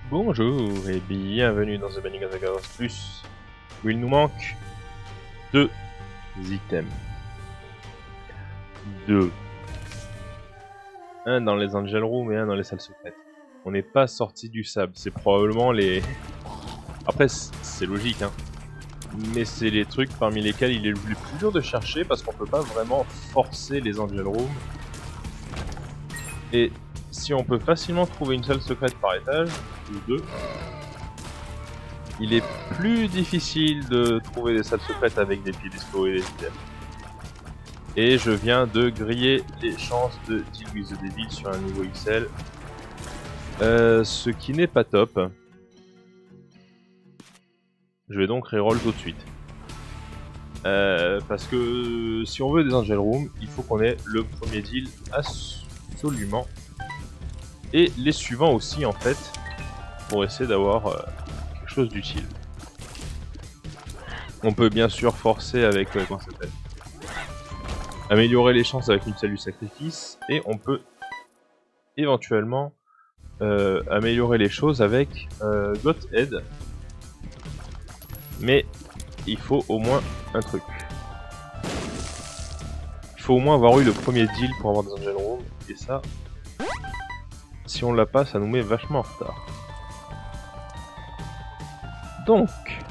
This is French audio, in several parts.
Bonjour et bienvenue dans The Binding of Ghost Plus, où il nous manque 2 items. 2. Un dans les Angel Rooms et un dans les salles secrètes. On n'est pas sorti du sable, c'est probablement les... Après c'est logique hein, mais c'est les trucs parmi lesquels il est le plus dur de chercher parce qu'on peut pas vraiment forcer les Angel Rooms. Et si on peut facilement trouver une salle secrète par étage, ou 2, il est plus difficile de trouver des salles secrètes avec des piédestaux et des items. Et je viens de griller les chances de Deal with the Devil sur un niveau XL. Ce qui n'est pas top. Je vais donc reroll tout de suite. Parce que si on veut des Angel Rooms, il faut qu'on ait le premier deal absolument. Et les suivants aussi en fait, pour essayer d'avoir quelque chose d'utile. On peut bien sûr forcer avec, comment ça s'appelle, améliorer les chances avec une salle du sacrifice, et on peut éventuellement améliorer les choses avec Godhead. Mais il faut au moins un truc. Il faut au moins avoir eu le premier deal pour avoir des Angel Rooms, et ça, si on l'a pas, ça nous met vachement en retard. Donc...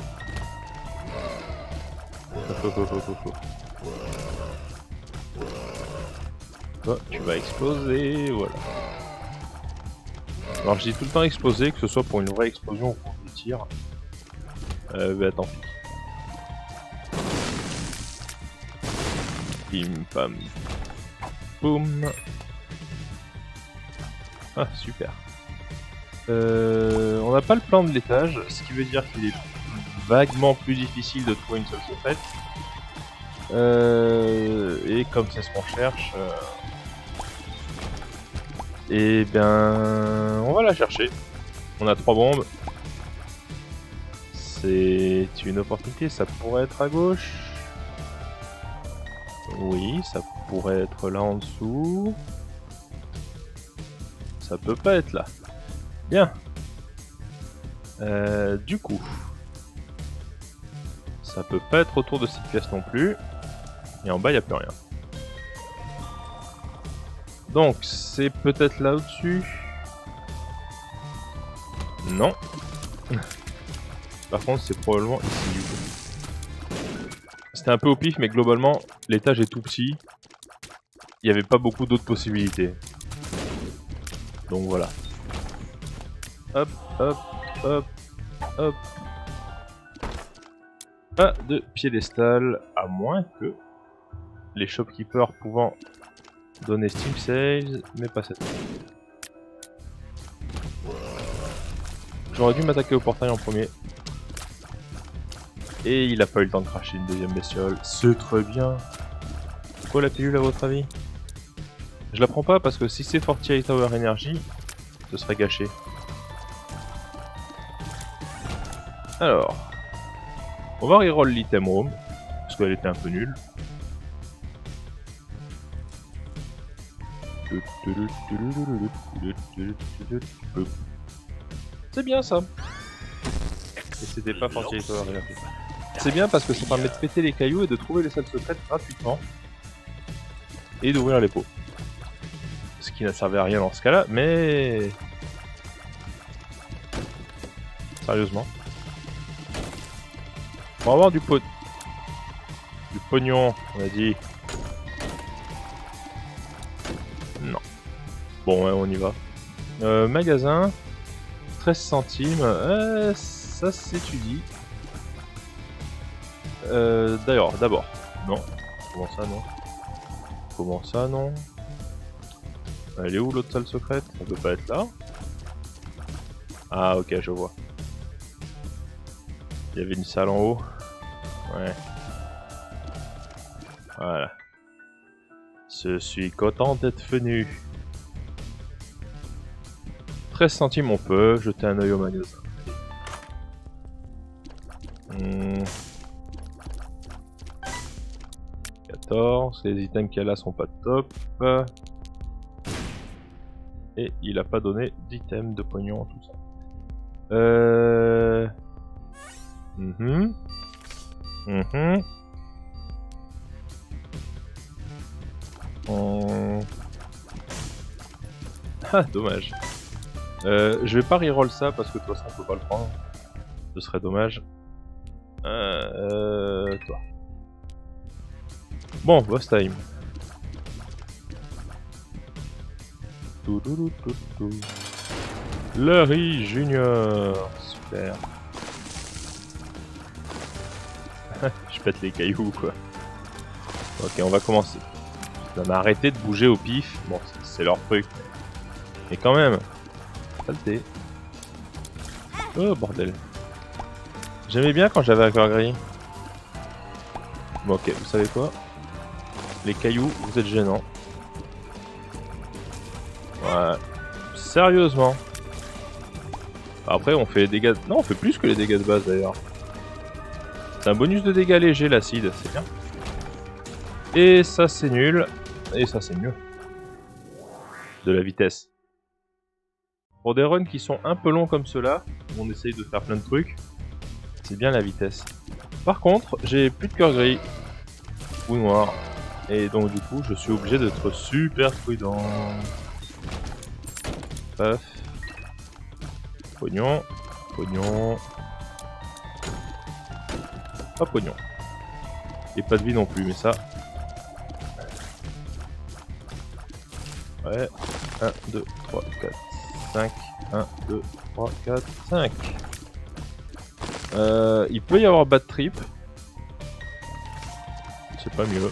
Toi, tu vas exploser, voilà. Alors je dis tout le temps exploser, que ce soit pour une vraie explosion ou pour des tirs. Bah tant pis. Pim pam. Boum. Ah super. On n'a pas le plan de l'étage, ce qui veut dire qu'il est vaguement plus difficile de trouver une seule secrète. Et comme c'est ce qu'on cherche, et bien on va la chercher. On a 3 bombes. C'est une opportunité, ça pourrait être à gauche. Oui, ça pourrait être là en dessous. Ça peut pas être là. Bien. Du coup, ça peut pas être autour de cette pièce non plus. Et en bas, il n'y a plus rien. Donc, c'est peut-être là au-dessus. Non. Par contre, c'est probablement ici du coup. C'était un peu au pif, mais globalement, l'étage est tout petit. Il n'y avait pas beaucoup d'autres possibilités. Donc voilà. Hop, hop, hop, hop. Pas de piédestal, à moins que les shopkeepers pouvant donner Steam Sales, mais pas cette fois. J'aurais dû m'attaquer au portail en premier. Et il a pas eu le temps de cracher une deuxième bestiole. C'est très bien. C'est quoi la pilule à votre avis? Je la prends pas parce que si c'est 48 Tower Energy, ce serait gâché. Alors, on va reroll l'item room, parce qu'elle était un peu nulle. C'est bien ça. Et c'était pas 48 Tower Energy. C'est bien parce que ça permet de péter les cailloux et de trouver les salles secrètes gratuitement. Et d'ouvrir les pots. Ce qui n'a servi à rien dans ce cas-là, mais... Sérieusement. On va avoir du pognon, on a dit. Non. Bon, ouais, on y va. Magasin. 13 centimes. Ça s'étudie. D'ailleurs, d'abord. Non. Comment ça, non? Comment ça, non? Elle est où l'autre salle secrète? Ça peut pas être là. Ah, ok, je vois. Il y avait une salle en haut. Ouais. Voilà. Je suis content d'être venu. 13 centimes, on peut jeter un œil au magasin. 14, les items qu'il y a là sont pas top. Et il a pas donné d'item de pognon, tout ça. Ah, dommage. Je vais pas reroll ça parce que de toute façon on peut pas le prendre. Ce serait dommage. Toi. Bon, boss time. Larry Junior. Super. Je pète les cailloux quoi. Ok, on va commencer. On a arrêté de bouger au pif. Bon, c'est leur truc. Mais quand même. Saleté. Oh bordel. J'aimais bien quand j'avais un cœur gris. Bon ok, vous savez quoi? Les cailloux, vous êtes gênants. Ouais. Sérieusement. Après on fait les dégâts... Non, on fait plus que les dégâts de base d'ailleurs. C'est un bonus de dégâts légers l'acide, c'est bien. Et ça c'est nul. Et ça c'est mieux. De la vitesse. Pour des runs qui sont un peu longs comme ceux-là, où on essaye de faire plein de trucs, c'est bien la vitesse. Par contre, j'ai plus de cœur gris ou noir. Et donc du coup, je suis obligé d'être super prudent. Paf. Pognon. Pognon. Pas pognon. Et pas de vie non plus, mais ça... Ouais. 1, 2, 3, 4, 5. 1, 2, 3, 4, 5. Il peut y avoir bad trip. C'est pas mieux.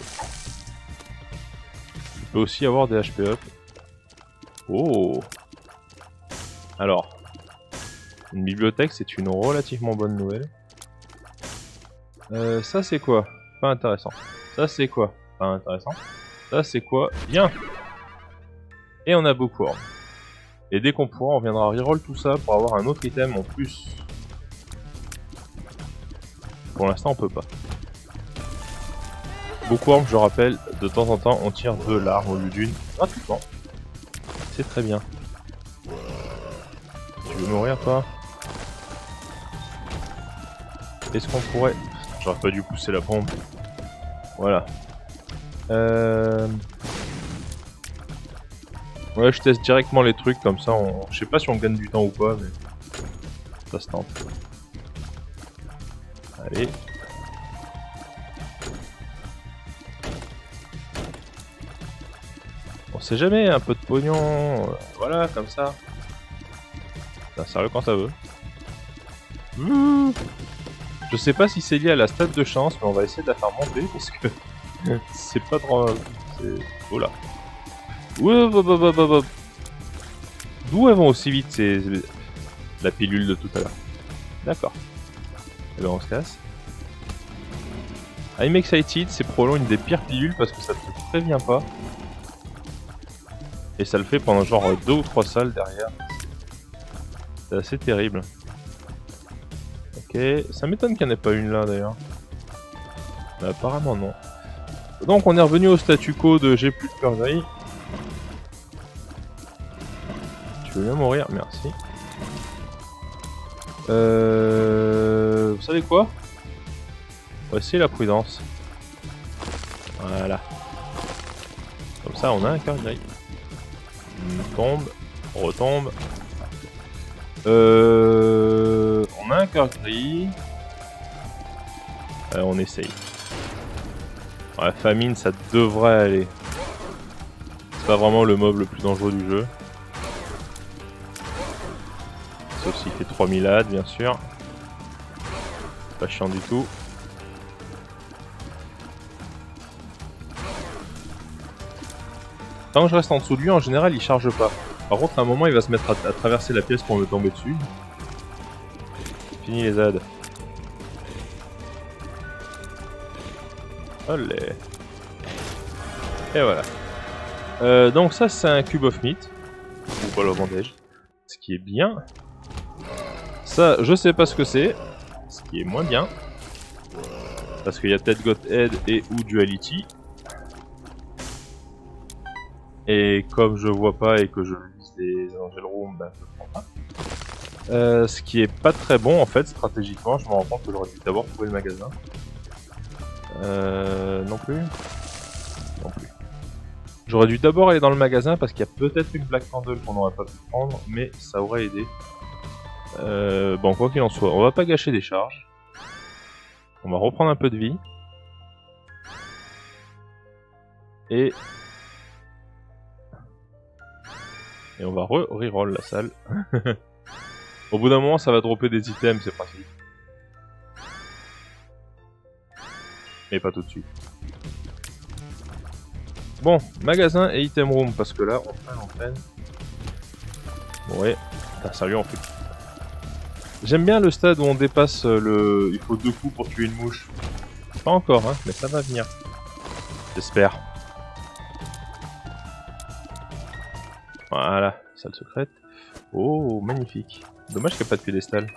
Il peut aussi y avoir des HP up. Oh. Alors. Une bibliothèque, c'est une relativement bonne nouvelle. Ça c'est quoi? Pas intéressant. Ça c'est quoi? Pas intéressant. Ça c'est quoi? Bien. Et on a beaucoup. Et dès qu'on pourra, on viendra reroll tout ça pour avoir un autre item en plus. Pour l'instant, on peut pas. Bookworm, je rappelle, de temps en temps, on tire 2 larmes au lieu d'une gratuitement. C'est très bien. Tu veux mourir, toi? Est-ce qu'on pourrait... J'aurais pas dû pousser la pompe. Voilà. Ouais, je teste directement les trucs comme ça. Je sais pas si on gagne du temps ou pas, mais ça se tente. Allez. On sait jamais, un peu de pognon. Voilà, comme ça. Ça sérieux quand ça veut. Je sais pas si c'est lié à la stat de chance, mais on va essayer de la faire monter parce que c'est pas trop. Oh là. D'où elles vont aussi vite ces... La pilule de tout à l'heure. D'accord. Et ben on se casse. I'm excited, c'est probablement une des pires pilules parce que ça te prévient pas. Et ça le fait pendant genre 2 ou 3 salles derrière. C'est assez terrible. Ok, ça m'étonne qu'il n'y en ait pas une là d'ailleurs. Apparemment non. Donc on est revenu au statu quo de j'ai plus de cœur gris. Tu veux bien mourir? Merci. Vous savez quoi? On va essayer la prudence. Voilà. Comme ça on a un cœur gris. On tombe, on retombe. On a un cœur gris. On essaye. La famine, ça devrait aller. C'est pas vraiment le mob le plus dangereux du jeu. Sauf s'il fait 3000 AD, bien sûr. Pas chiant du tout. Tant que je reste en dessous de lui, en général, il charge pas. Par contre, à un moment, il va se mettre à traverser la pièce pour me tomber dessus. Fini les ZAD. Olé. Et voilà. Donc ça, c'est un cube of meat. Ou voilà, au bandage. Ce qui est bien. Ça, je sais pas ce que c'est. Ce qui est moins bien. Parce qu'il y a peut-être Godhead et ou Duality. Et comme je vois pas et que je vise les Angel Room, ben je prends pas. Ce qui est pas très bon en fait stratégiquement, je me rends compte que j'aurais dû d'abord trouver le magasin. Non plus. Non plus. J'aurais dû d'abord aller dans le magasin parce qu'il y a peut-être une Black Candle qu'on n'aurait pas pu prendre, mais ça aurait aidé. Bon, quoi qu'il en soit, on va pas gâcher des charges. On va reprendre un peu de vie. Et on va reroll la salle. Au bout d'un moment, ça va dropper des items, c'est pratique. Mais pas tout de suite. Bon, magasin et item room, parce que là, on freine. Ouais, putain, sérieux, on fait. J'aime bien le stade où on dépasse le... Il faut 2 coups pour tuer une mouche. Pas encore, hein, mais ça va venir. J'espère. Voilà, salle secrète. Oh, magnifique. Dommage qu'il n'y a pas de piédestal.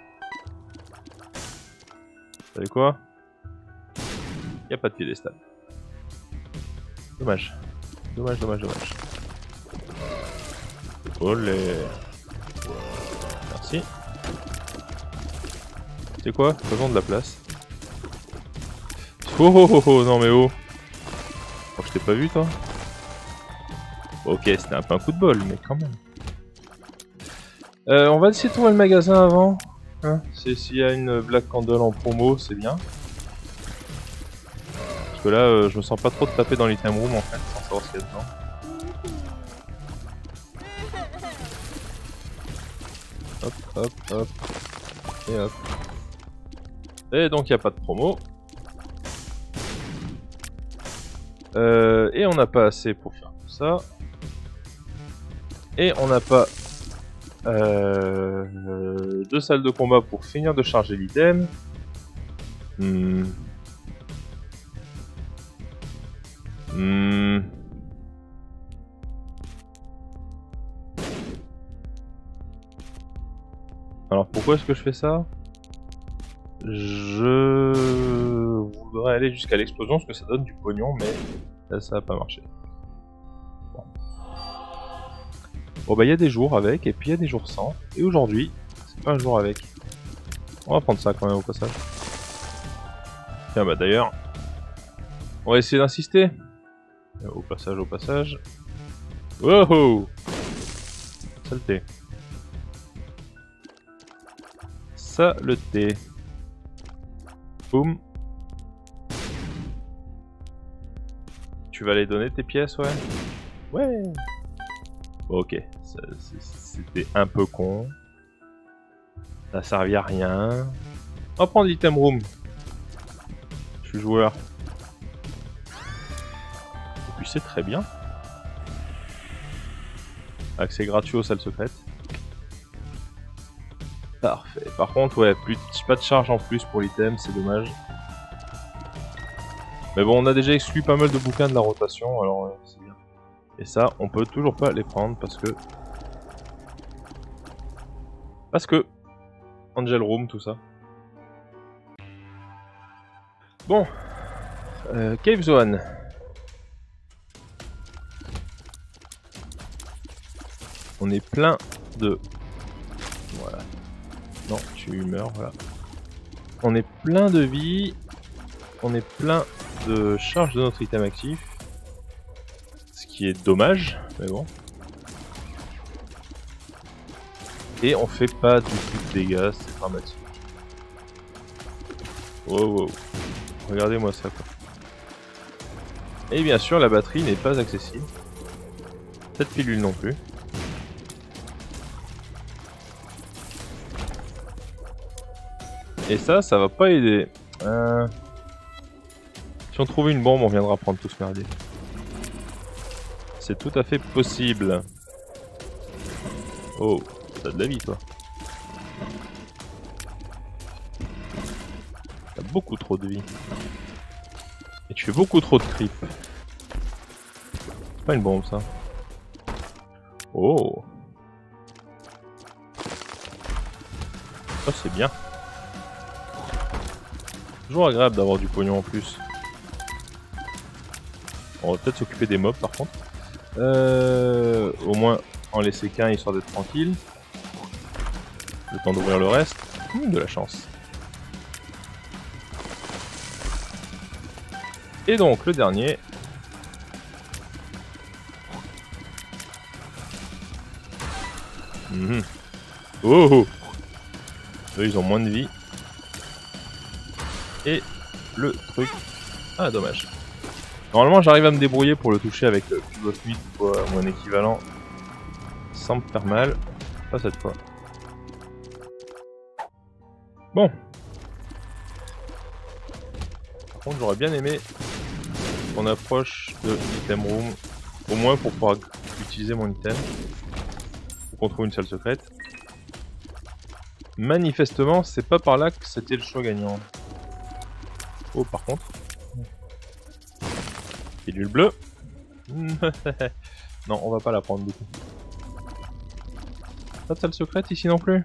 Vous savez quoi? Il n'y a pas de piédestal. Dommage. Dommage, dommage, dommage. Olé. Merci. C'est quoi? Faisons de la place. Oh oh oh oh, non mais oh. Oh, je t'ai pas vu toi? Ok, c'était un peu un coup de bol, mais quand même. On va essayer de trouver le magasin avant. Hein, s'il y a une Black Candle en promo, c'est bien. Parce que là, je me sens pas trop de taper dans l'item room en fait, sans savoir ce qu'il y a dedans. Hop, hop, hop. Et hop. Et donc il n'y a pas de promo. Et on n'a pas assez pour faire tout ça. Et on n'a pas 2 salles de combat pour finir de charger l'item. Alors pourquoi est-ce que je fais ça? Je voudrais aller jusqu'à l'explosion parce que ça donne du pognon, mais là, ça va pas marcher. Bon bah il y a des jours avec et puis il y a des jours sans. Et aujourd'hui, c'est pas un jour avec. On va prendre ça quand même au passage. Tiens bah d'ailleurs, on va essayer d'insister. Au passage, au passage. Wow! Saleté. Saleté. Boum. Tu vas les donner tes pièces, ouais? Ouais! Ok, c'était un peu con. Ça a servi à rien. On va prendre l'item room. Je suis joueur. Et puis c'est très bien. Accès gratuit aux salles secrètes. Parfait. Par contre, ouais, pas de charge en plus pour l'item, c'est dommage. Mais bon, on a déjà exclu pas mal de bouquins de la rotation, alors c'est bien. Et ça, on peut toujours pas les prendre parce que... Angel Room, tout ça. Bon. Cave Zone. On est plein de... Voilà. Non, tu meurs, voilà. On est plein de vie. On est plein de charge de notre item actif. Ce qui est dommage, mais bon. Et on fait pas du tout de dégâts, c'est dramatique. Wow, wow. Regardez-moi ça, quoi. Et bien sûr, la batterie n'est pas accessible. Cette pilule non plus. Et ça va pas aider. Si on trouve une bombe, on viendra prendre tout ce merdier. C'est tout à fait possible. Oh, t'as de la vie, toi. T'as beaucoup trop de vie. Et tu fais beaucoup trop de creep. C'est pas une bombe, ça. Oh. Ça, c'est bien. Toujours agréable d'avoir du pognon en plus. On va peut-être s'occuper des mobs par contre. Au moins en laisser qu'un histoire d'être tranquille. Le temps d'ouvrir le reste. De la chance. Et donc le dernier. Oh, eux ils ont moins de vie. Et le truc... Ah dommage. Normalement j'arrive à me débrouiller pour le toucher avec le Cube of Meat ou un équivalent. Sans me faire mal. Pas cette fois. Bon. Par contre j'aurais bien aimé qu'on approche de l'item room. Au moins pour pouvoir utiliser mon item. Pour qu'on trouve une salle secrète. Manifestement c'est pas par là que c'était le choix gagnant. Oh par contre. Pilule bleue. Non on va pas la prendre du coup. Pas de salle secrète ici non plus.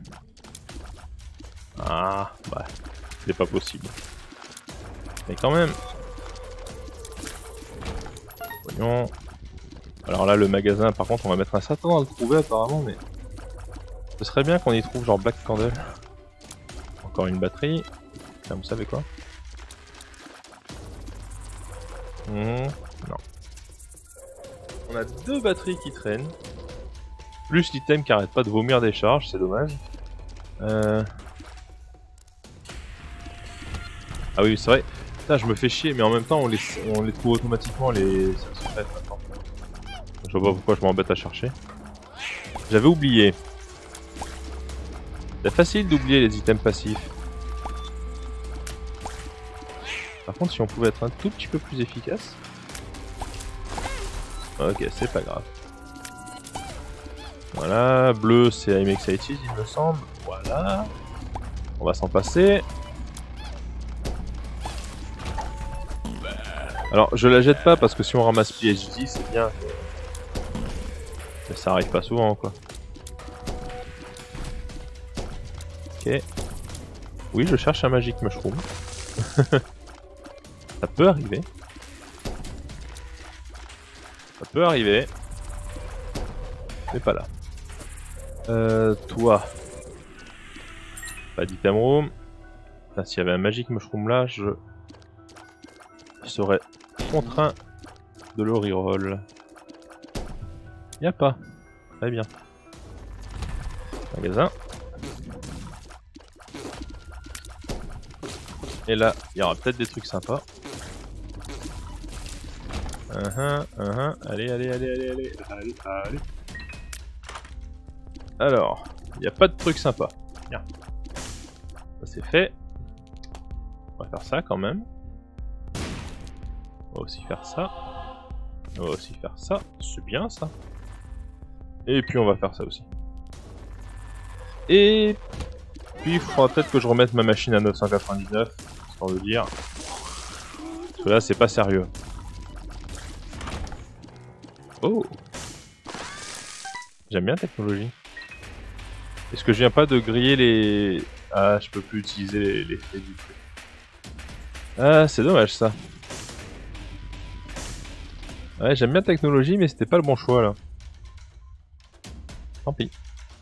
Ah bah c'est pas possible. Mais quand même. Voyons. Alors là le magasin par contre on va mettre un certain temps à le trouver apparemment mais... Ce serait bien qu'on y trouve genre Black Candle. Encore une batterie. Tiens, vous savez quoi? Non. On a 2 batteries qui traînent. Plus l'item qui arrête pas de vomir des charges, c'est dommage. Ah oui, c'est vrai. Putain, je me fais chier, mais en même temps, on les trouve automatiquement, les salles secrètes maintenant. Je vois pas pourquoi je m'embête à chercher. J'avais oublié. C'est facile d'oublier les items passifs. Par contre, si on pouvait être un tout petit peu plus efficace... Ok, c'est pas grave. Voilà, bleu c'est I'm Excited il me semble. Voilà. On va s'en passer. Alors je la jette pas parce que si on ramasse PhD c'est bien. Mais ça arrive pas souvent quoi. Ok. Oui je cherche un Magic Mushroom. Ça peut arriver. Ça peut arriver. Mais pas là. Toi. Pas d'item room. Enfin, s'il y avait un Magic Mushroom là, je serais contraint de le reroll. Y'a pas. Très bien. Magasin. Et là, il y aura peut-être des trucs sympas. Allez, allez, allez, allez, allez, allez, allez. Alors, il n'y a pas de trucs sympas. Bien. Ça c'est fait. On va faire ça quand même. On va aussi faire ça. On va aussi faire ça. C'est bien ça. Et puis on va faire ça aussi. Et puis il faudra peut-être que je remette ma machine à 999. Histoire de dire. Parce que là c'est pas sérieux. Oh. J'aime bien la technologie. Est-ce que je viens pas de griller les... Ah, je peux plus utiliser les faits du truc. Ah, c'est dommage ça. Ouais, j'aime bien la technologie, mais c'était pas le bon choix là. Tant pis.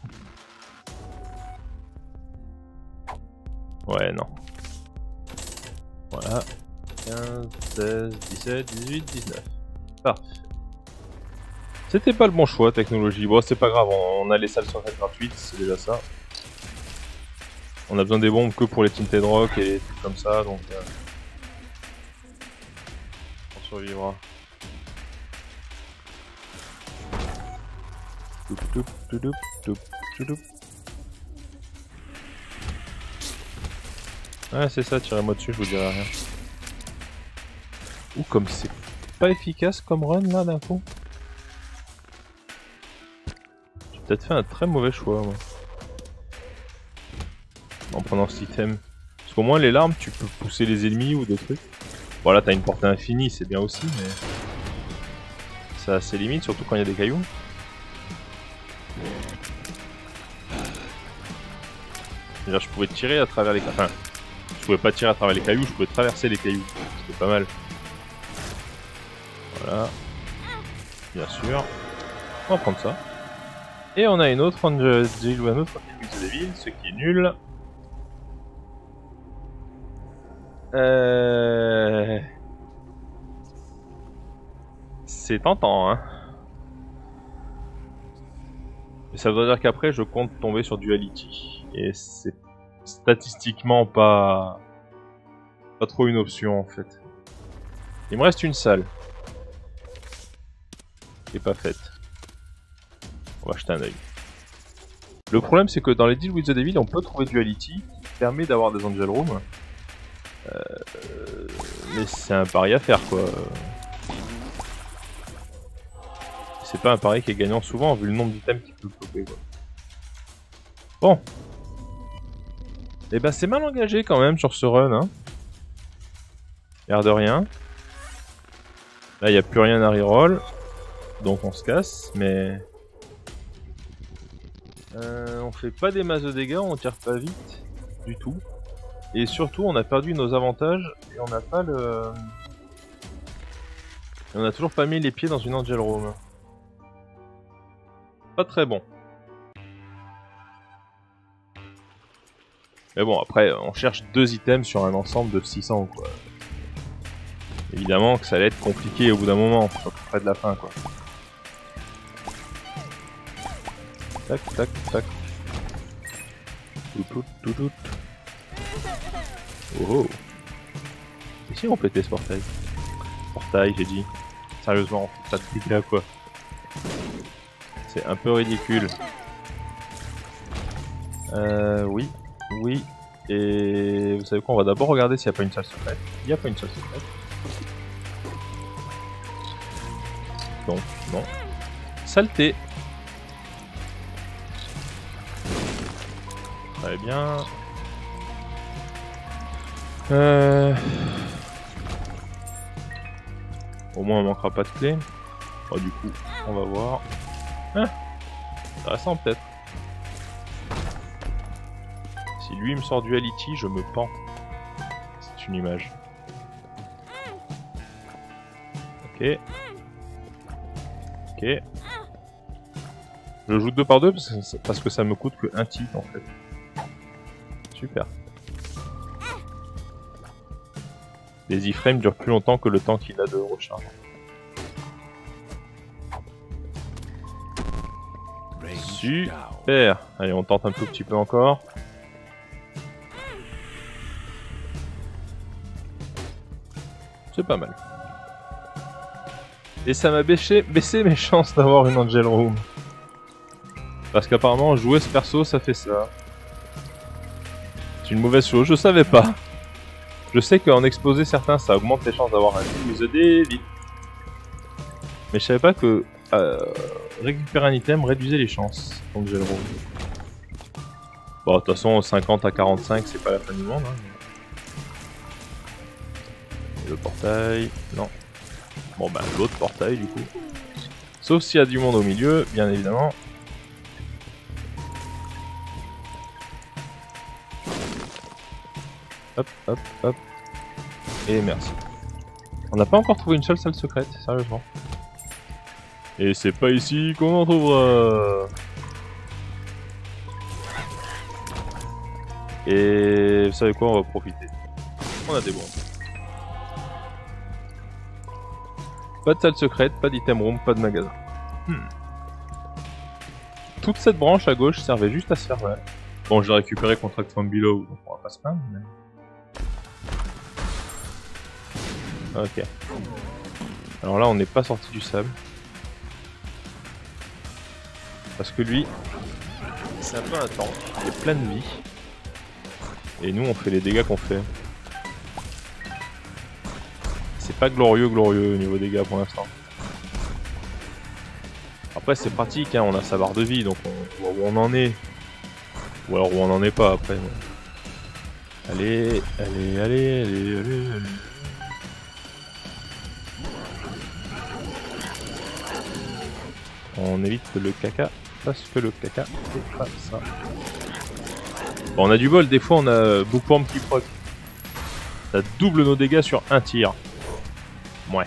Ouais, non. Voilà. 15, 16, 17, 18, 19. Parfait. C'était pas le bon choix, technologie. Bon, c'est pas grave, on a les salles secrètes gratuites, c'est déjà ça. On a besoin des bombes que pour les Tinted Rock et des trucs comme ça, donc... on survivra. Ouais, c'est ça, tirez-moi dessus, je vous dirai rien. Ou comme c'est pas efficace comme run là d'un coup. J'ai peut-être fait un très mauvais choix moi. En prenant cet item. Parce qu'au moins les larmes tu peux pousser les ennemis ou des trucs. Voilà, t'as une portée infinie, c'est bien aussi, mais... ça a ses limites, surtout quand il y a des cailloux. C'est-à-dire je pouvais tirer à travers les cailloux. Enfin, je pouvais pas tirer à travers les cailloux, je pouvais traverser les cailloux. C'était pas mal. Voilà. Bien sûr. On va prendre ça. Et on a une autre Angel ou un autre Devil, ce qui est nul. C'est tentant, hein. Mais ça veut dire qu'après, je compte tomber sur Duality. Et c'est statistiquement pas trop une option, en fait. Il me reste une salle. Qui est pas faite. On va jeter un œil. Le problème, c'est que dans les Deal with the Devil, on peut trouver Duality, qui permet d'avoir des Angel Rooms. Mais c'est un pari à faire, quoi. C'est pas un pari qui est gagnant souvent, vu le nombre d'items qu'il peut choper, quoi. Bon. Et ben c'est mal engagé quand même sur ce run, hein. L'air de rien. Là, il n'y a plus rien à reroll. Donc on se casse, mais... on fait pas des masses de dégâts, on tire pas vite du tout. Et surtout, on a perdu nos avantages et on n'a pas le... Et on a toujours pas mis les pieds dans une Angel Room. Pas très bon. Mais bon, après, on cherche 2 items sur un ensemble de 600, quoi. Évidemment que ça allait être compliqué au bout d'un moment, près de la fin, quoi. Tac, tac, tac. Tout, tout, tout. Oh oh. Et si on pétait ce portail? Portail, j'ai dit. Sérieusement, ça te pique là, quoi. C'est un peu ridicule. Oui. Oui. Et vous savez quoi, on va d'abord regarder s'il n'y a pas une salle secrète. Il n'y a pas une salle secrète. Donc, non. Saleté. Très bien. Au moins on manquera pas de clé. Oh, du coup, on va voir. Ah, intéressant peut-être. Si lui me sort Duality, je me pends. C'est une image. Ok. Ok. Je joue 2 par 2 parce que ça me coûte que 1 tick en fait. Super. Les iframes durent plus longtemps que le temps qu'il a de recharge. Super. Allez, on tente un tout petit peu encore. C'est pas mal. Et ça m'a baissé mes chances d'avoir une Angel Room. Parce qu'apparemment, jouer ce perso, ça fait ça. C'est une mauvaise chose, je savais pas. Je sais qu'en exposer certains, ça augmente les chances d'avoir un Deal with the Devil. Mais je savais pas que récupérer un item réduisait les chances. Donc j'ai le rôle. Bon, de toute façon, 50 à 45, c'est pas la fin du monde. Hein. Et le portail, non. Bon bah l'autre portail du coup. Sauf s'il y a du monde au milieu, bien évidemment. Hop, hop, hop. Et merci. On n'a pas encore trouvé une seule salle secrète, sérieusement. Et c'est pas ici qu'on en trouvera. Et vous savez quoi, on va profiter. On a des bons. Pas de salle secrète, pas d'item room, pas de magasin. Toute cette branche à gauche servait juste à se faire mal. Bon, je l'ai récupéré Contract from Below, donc on va pas se plaindre. Mais... Ok. Alors là, on n'est pas sorti du sable. Parce que lui, c'est un peu un tank, il est plein de vie. Et nous, on fait les dégâts qu'on fait. C'est pas glorieux au niveau dégâts pour l'instant. Après, c'est pratique, hein, on a sa barre de vie, donc on voit où on en est. Ou alors où on en est pas après. Mais... Allez, allez, allez, allez, allez, allez. On évite le caca, parce que le caca, c'est pas ça. Bon, on a du bol, des fois on a Bookworm qui proc. Ça double nos dégâts sur un tir. Ouais.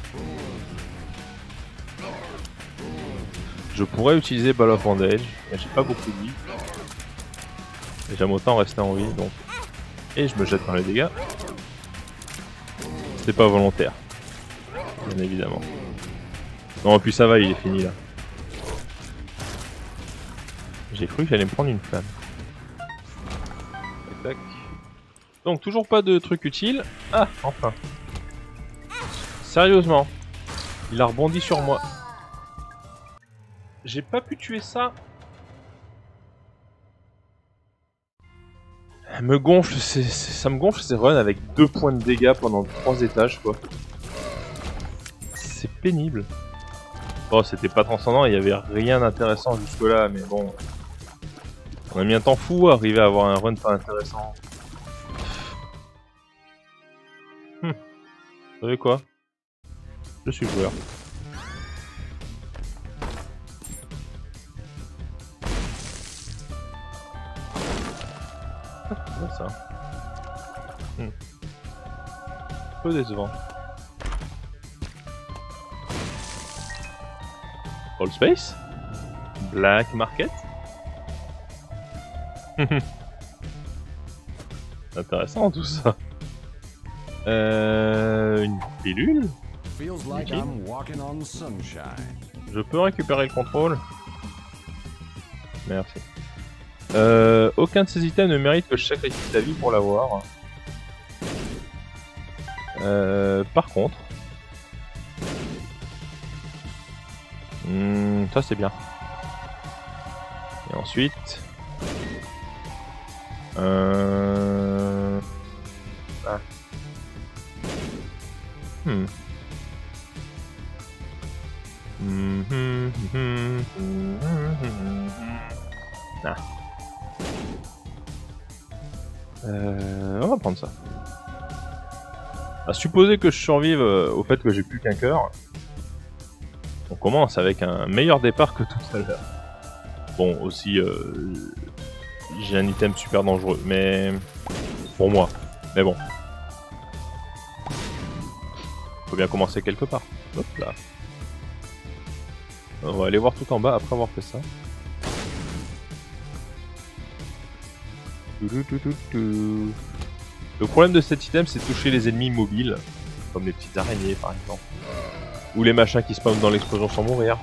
Je pourrais utiliser Ball of Bandage, mais j'ai pas beaucoup de vie. Et j'aime autant rester en vie, donc... Et je me jette dans les dégâts. C'était pas volontaire. Bien évidemment. Non, puis ça va, il est fini là. J'ai cru que j'allais me prendre une flamme. Tac, tac. Donc toujours pas de truc utile. Ah, enfin. Sérieusement. Il a rebondi sur moi. J'ai pas pu tuer ça. Ça me gonfle ces runs avec 2 points de dégâts pendant 3 étages quoi. C'est pénible. Bon, c'était pas transcendant, il y avait rien d'intéressant jusque là, mais bon. On a mis un temps fou à arriver à avoir un run pas intéressant. Vous savez quoi? Je suis joueur. Ah, ça. Peu décevant. All Space? Black Market? Intéressant tout ça. Une pilule? Je peux récupérer le contrôle? Merci. Aucun de ces items ne mérite que je sacrifie ta vie pour l'avoir. Par contre... ça c'est bien. Et ensuite... Ah. Ah. On va prendre ça. À supposer que je survive au fait que j'ai plus qu'un cœur, on commence avec un meilleur départ que tout à l'heure. Bon, aussi, j'ai un item super dangereux, mais pour moi. Mais bon. Faut bien commencer quelque part. Hop là. On va aller voir tout en bas après avoir fait ça. Le problème de cet item, c'est toucher les ennemis mobiles, comme les petites araignées par exemple, ou les machins qui spawnent dans l'explosion sans mourir.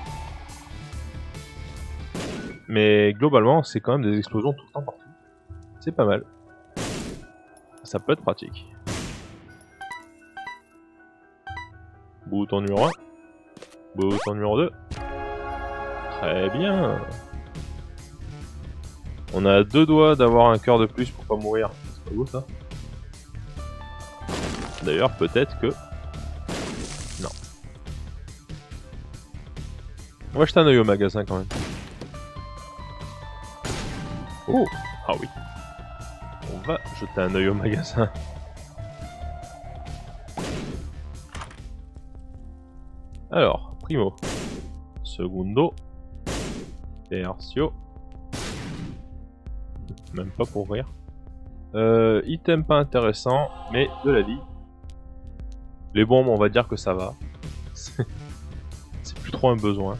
Mais globalement, c'est quand même des explosions tout le temps partout. C'est pas mal. Ça peut être pratique. Bouton numéro 1. Bouton numéro 2. Très bien. On a 2 doigts d'avoir un cœur de plus pour pas mourir. C'est pas beau ça? D'ailleurs, peut-être que... Non. On va jeter un œil au magasin quand même. Oh! Ah oui. On va jeter un œil au magasin. Alors, primo. Segundo. Tertio. Même pas pour rire. Item pas intéressant, mais de la vie. Les bombes, on va dire que ça va. C'est plus trop un besoin.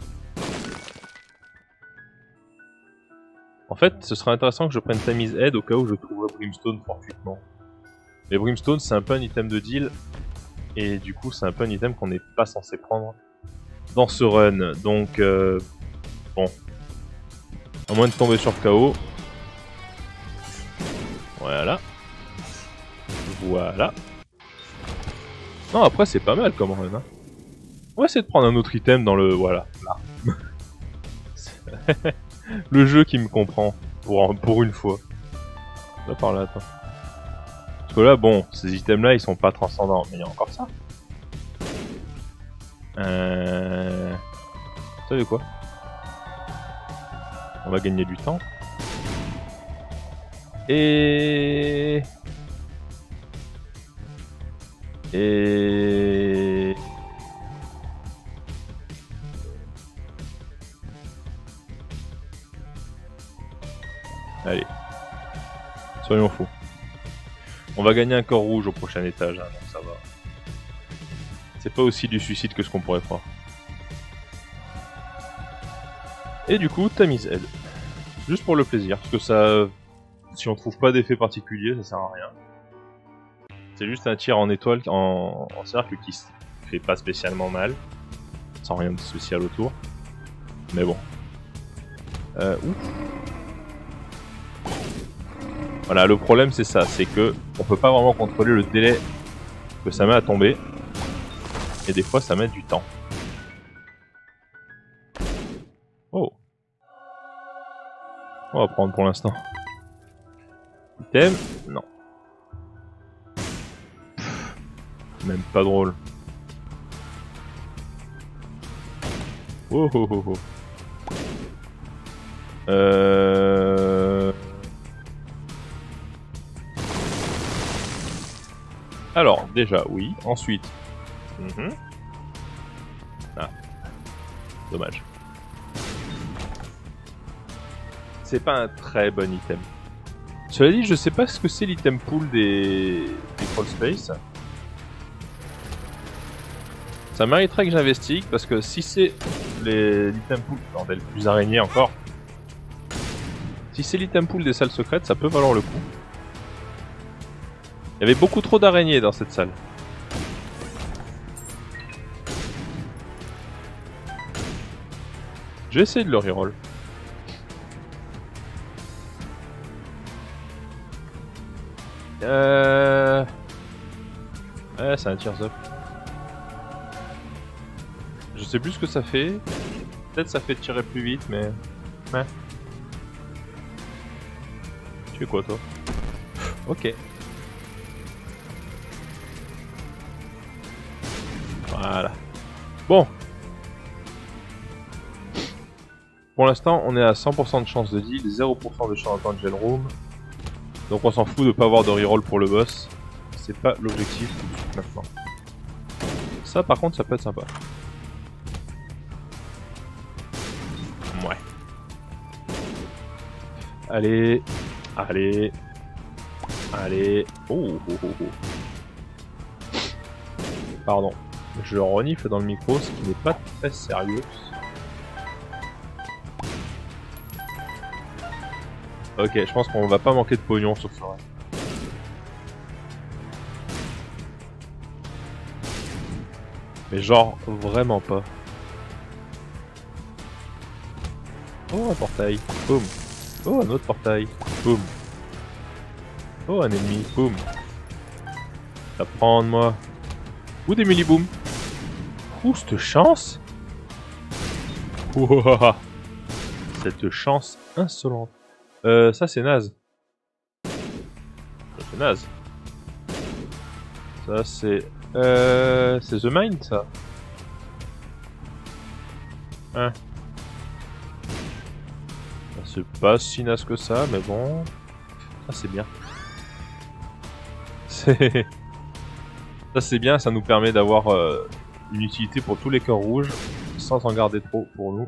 En fait, ce serait intéressant que je prenne Tammy's Head au cas où je trouverais Brimstone fortuitement. Mais Brimstone, c'est un peu un item de deal. Et du coup, c'est un peu un item qu'on n'est pas censé prendre dans ce run. Donc, bon. À moins de tomber sur KO. Voilà. Voilà. Non, après, c'est pas mal comme run. Hein. On va essayer de prendre un autre item dans le... Voilà. Là. Le jeu qui me comprend. Pour une fois. Là, par là, attends. Parce que là, bon, ces items-là, ils sont pas transcendants. Mais il y a encore ça. Vous savez quoi? On va gagner du temps. Et... Allez. Soyons fous. On va gagner un corps rouge au prochain étage, hein, donc ça va. C'est pas aussi du suicide que ce qu'on pourrait croire. Et du coup, Tammy's Head. Juste pour le plaisir, parce que ça si on trouve pas d'effet particulier, ça sert à rien. C'est juste un tir en étoile, en cercle qui fait pas spécialement mal. Sans rien de spécial autour. Mais bon. Ouf. Voilà, le problème c'est ça, c'est que on peut pas vraiment contrôler le délai que ça met à tomber. Et des fois ça met du temps. Oh. On va prendre pour l'instant. Item? Non. Même pas drôle. Oh oh oh oh. Alors, déjà, oui. Ensuite. Ah. Dommage. C'est pas un très bon item. Cela dit, je sais pas ce que c'est l'item pool des Crawl Space. Ça mériterait que j'investigue parce que si c'est l'item pool, bordel, plus araignée encore. Si c'est l'item pool des salles secrètes, ça peut valoir le coup. Il y avait beaucoup trop d'araignées dans cette salle. Je vais essayer de le reroll. Ouais, c'est un tears up. Je sais plus ce que ça fait. Peut-être ça fait tirer plus vite, mais... Ouais. Tu fais quoi, toi? Ok. Voilà. Bon. Pour l'instant, on est à 100% de chance de deal, 0% de chance d'entendre Gel Room. Donc on s'en fout de pas avoir de reroll pour le boss. C'est pas l'objectif maintenant. Ça par contre, ça peut être sympa. Ouais. Allez. Allez. Allez. Oh, oh, oh, oh. Pardon. Je renifle dans le micro, ce qui n'est pas très sérieux. Ok, je pense qu'on va pas manquer de pognon sur ça. Mais genre, vraiment pas. Oh, un portail. Boum. Oh, un autre portail. Boum. Oh, un ennemi. Boum. Ça prend de moi. Ou des milliboom. Ouh, cette chance. Ouah. Cette chance insolente. Ça c'est naze. Ça c'est naze. Ça c'est... c'est The Mind ça. Hein. C'est pas si naze que ça, mais bon... Ça c'est bien. C'est... Ça c'est bien, ça nous permet d'avoir une utilité pour tous les cœurs rouges, sans en garder trop pour nous.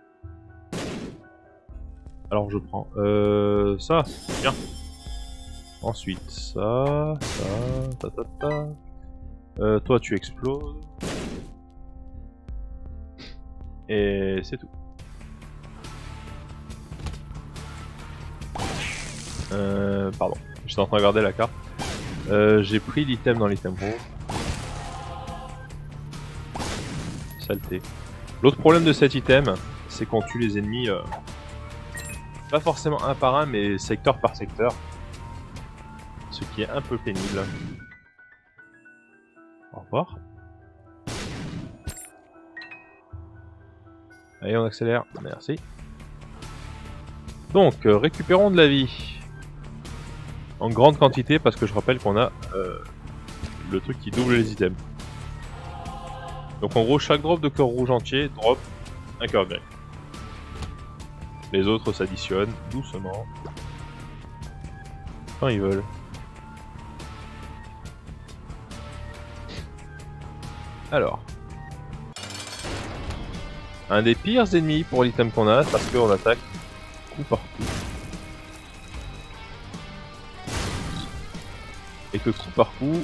Alors je prends ça, bien. Ensuite ça, toi tu exploses. Et c'est tout. Pardon, j'étais en train de regarder la carte. J'ai pris l'item dans l'item rouge. Saleté. L'autre problème de cet item, c'est qu'on tue les ennemis... pas forcément un par un, mais secteur par secteur. Ce qui est un peu pénible. Au revoir. Allez, on accélère. Merci. Donc, récupérons de la vie. En grande quantité, parce que je rappelle qu'on a le truc qui double les items. Donc en gros, chaque drop de cœur rouge entier drop un cœur gris. Les autres s'additionnent doucement. Quand ils veulent. Alors. Un des pires ennemis pour l'item qu'on a, parce qu'on attaque coup par coup. Et que coup par coup...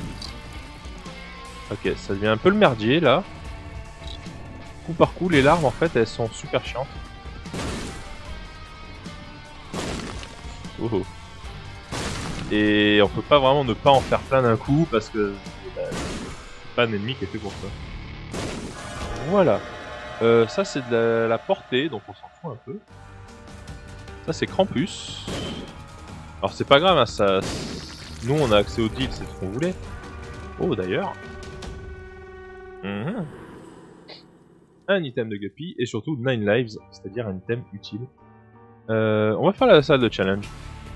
Ok, ça devient un peu le merdier là. Coup par coup, les larves en fait, elles sont super chiantes. Oh oh. Et on peut pas vraiment ne pas en faire plein d'un coup parce que c'est pas un ennemi qui est fait pour ça. Voilà. Ça c'est de la portée, donc on s'en fout un peu. Ça c'est Krampus. Alors c'est pas grave, hein, ça... nous on a accès au deal, c'est ce qu'on voulait. Oh d'ailleurs. Un item de Guppy et surtout 9 lives, c'est-à-dire un item utile. On va faire la salle de challenge.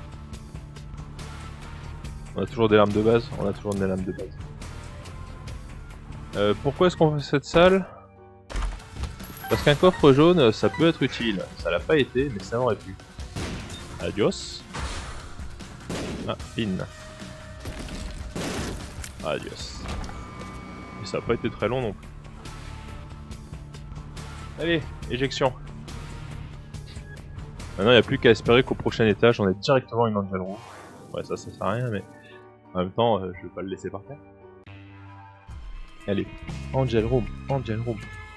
On a toujours des lames de base, on a toujours des lames de base. Pourquoi est-ce qu'on fait cette salle? Parce qu'un coffre jaune, ça peut être utile. Ça l'a pas été, mais ça aurait pu. Adios. Ah, pin. Adios. Et ça a pas été très long non plus. Allez, éjection. Maintenant, il n'y a plus qu'à espérer qu'au prochain étage, on ait directement une Angel Room. Ouais, ça sert à rien, mais en même temps, je vais pas le laisser par terre. Allez, Angel Room, Angel Room.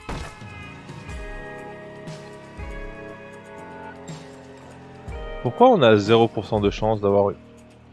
Pourquoi on a 0% de chance d'avoir eu...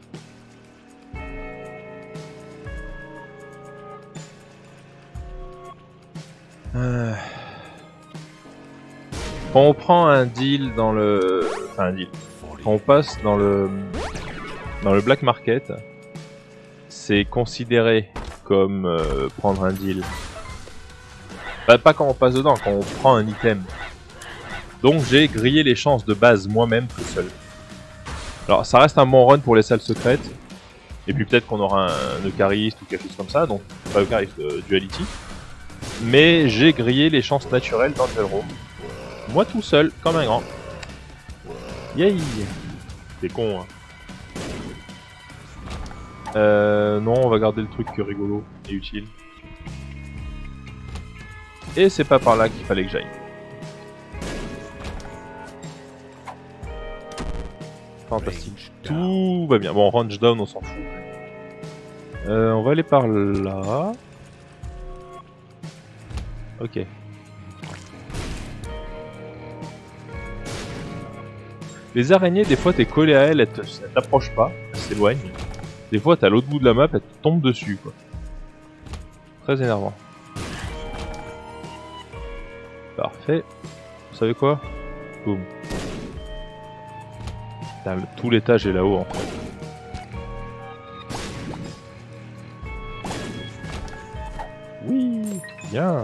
Quand on prend un deal dans le... Enfin un deal. Quand on passe dans le black market, c'est considéré comme prendre un deal. Pas quand on passe dedans, quand on prend un item. Donc j'ai grillé les chances de base moi-même tout seul. Alors ça reste un bon run pour les salles secrètes. Et puis peut-être qu'on aura un Euchariste ou quelque chose comme ça, donc pas Euchariste, Duality. Mais j'ai grillé les chances naturelles d'Angel Room. Moi tout seul, comme un grand. Yay! C'est con, hein. Non, on va garder le truc rigolo et utile. Et c'est pas par là qu'il fallait que j'aille. Fantastique. Tout va bien. Bon, range down, on s'en fout. On va aller par là. Ok. Les araignées, des fois t'es collé à elles, elles t'approchent pas, elles s'éloignent. Des fois t'es à l'autre bout de la map, elles te tombent dessus, quoi. Très énervant. Parfait. Vous savez quoi? Boum. Tout l'étage est là-haut en fait. Oui, bien.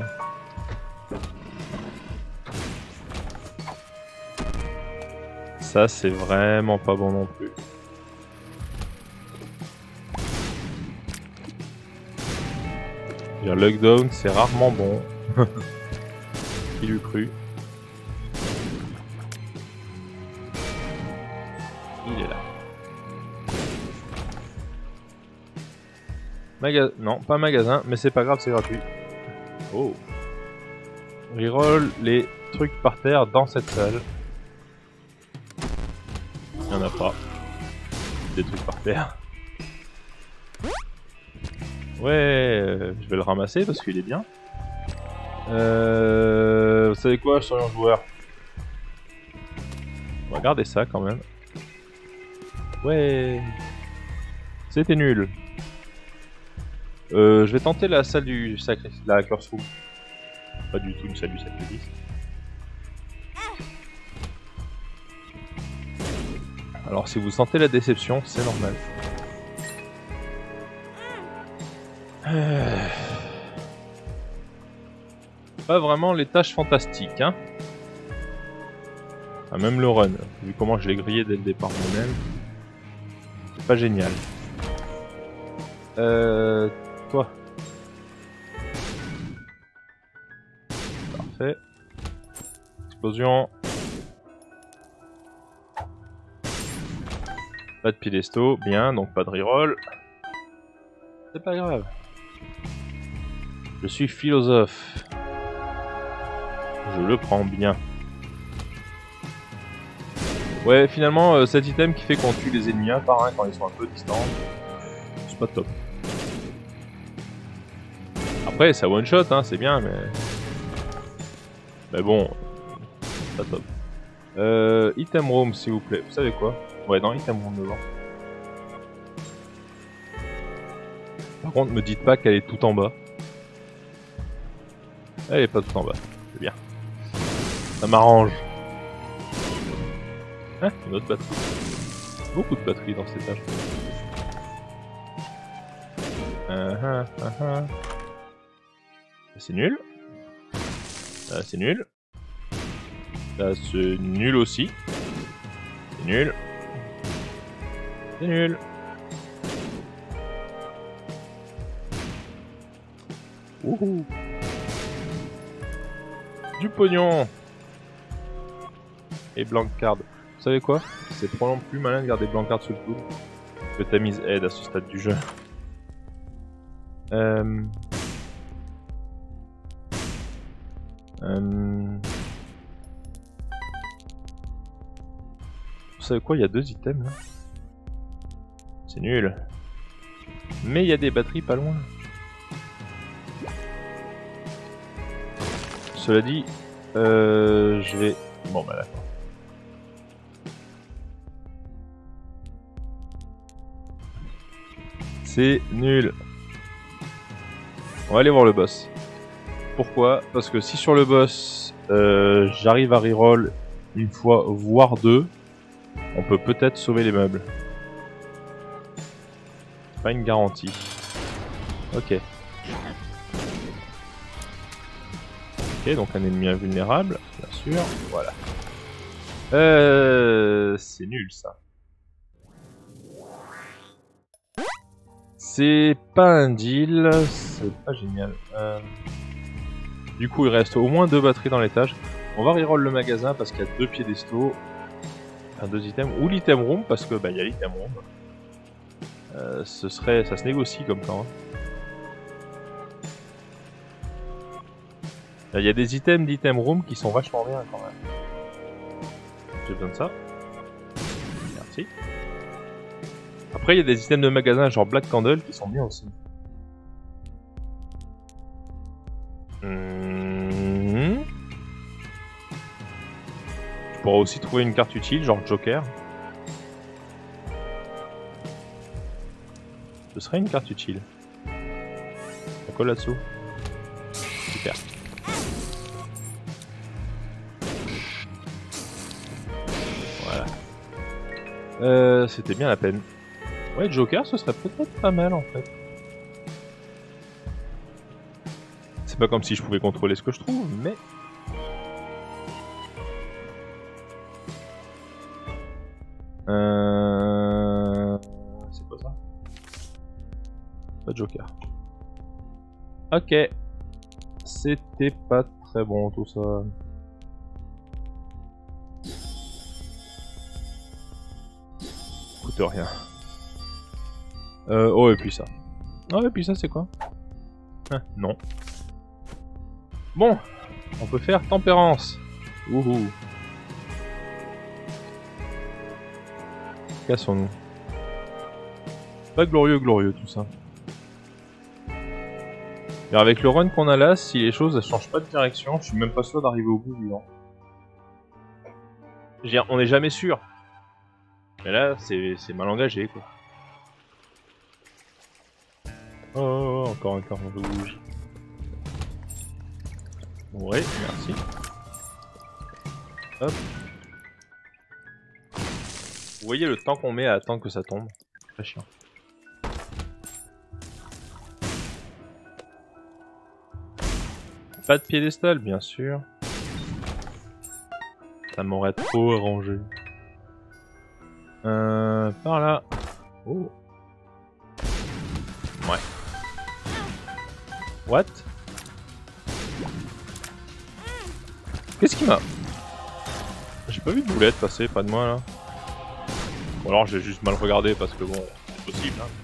Ça c'est vraiment pas bon non plus. Le lockdown c'est rarement bon. Qui l'eût cru? Il est là. Non, pas magasin, mais c'est pas grave, c'est gratuit. Oh. Reroll les trucs par terre dans cette salle. Il y en a pas. Des trucs par terre. Ouais, je vais le ramasser parce qu'il est bien. Vous savez quoi, soyons joueurs. On va garder ça quand même. Ouais. C'était nul. Je vais tenter la salle du sacrifice, la curse room. Pas du tout une salle du sacrifice. Alors si vous sentez la déception, c'est normal. Pas vraiment les tâches fantastiques, hein. Ah, même le run, vu comment je l'ai grillé dès le départ moi-même. C'est pas génial. Toi. Parfait. Explosion. Pas de piédesto, bien, donc pas de reroll. C'est pas grave. Je suis philosophe. Je le prends bien. Ouais, finalement, cet item qui fait qu'on tue les ennemis un par un quand ils sont un peu distants, c'est pas top. Après, ça one shot, hein, c'est bien, mais bon, pas top. Item room, s'il vous plaît. Vous savez quoi? Ouais, dans item room devant. Par contre, me dites pas qu'elle est tout en bas. Elle est pas tout en bas, c'est bien. Ça m'arrange. Ah, une autre batterie. Beaucoup de batteries dans cet étage. C'est nul. C'est nul. Ça, c'est nul aussi. C'est nul. C'est nul. Wouhou. Du pognon. Et blanc card. Vous savez quoi? C'est probablement plus malin de garder blanc card sous le coude que Tamise aide à ce stade du jeu. Vous savez quoi? Il y a 2 items là. C'est nul. Mais il y a des batteries pas loin. Cela dit, je vais... Bon bah d'accord. C'est nul. On va aller voir le boss. Pourquoi? Parce que si sur le boss, j'arrive à reroll une fois, voire 2, on peut peut-être sauver les meubles. Pas une garantie. Ok. Ok, donc un ennemi invulnérable, bien sûr. Voilà. C'est nul ça. C'est pas un deal, c'est pas génial. Du coup, il reste au moins 2 batteries dans l'étage. On va reroll le magasin parce qu'il y a 2 piédestaux. Enfin, 2 items. Ou l'item room parce que bah il y a l'item room. Ça se négocie comme temps. Il y a des items d'item room qui sont vachement bien quand même. J'ai besoin de ça. Merci. Après, il y a des items de magasin genre Black Candle qui sont bien aussi. Je pourrais aussi trouver une carte utile, genre Joker. Ce serait une carte utile. Ça colle là-dessous. Super. Voilà. C'était bien la peine. Ouais, Joker, ce serait peut-être pas mal en fait. C'est pas comme si je pouvais contrôler ce que je trouve, mais... C'est quoi ça? Pas de Joker. Ok. C'était pas très bon tout ça. Coûte rien. Oh, et puis ça. Oh, et puis ça, c'est quoi? Ah, non. Bon, on peut faire tempérance. Wouhou. Cassons-nous. Pas glorieux, glorieux tout ça. Et avec le run qu'on a là, si les choses elles changent pas de direction, je suis même pas sûr d'arriver au bout vivant. On n'est jamais sûr. Mais là, c'est mal engagé quoi. Oh, encore un carton rouge. Ouais, merci. Hop. Vous voyez le temps qu'on met à attendre que ça tombe? Très chiant. Pas de piédestal, bien sûr. Ça m'aurait trop arrangé. Par là. Oh. Ouais. What? Qu'est-ce qui m'a... J'ai pas vu de boulette passer près de moi là. Ou alors j'ai juste mal regardé parce que bon, c'est possible hein.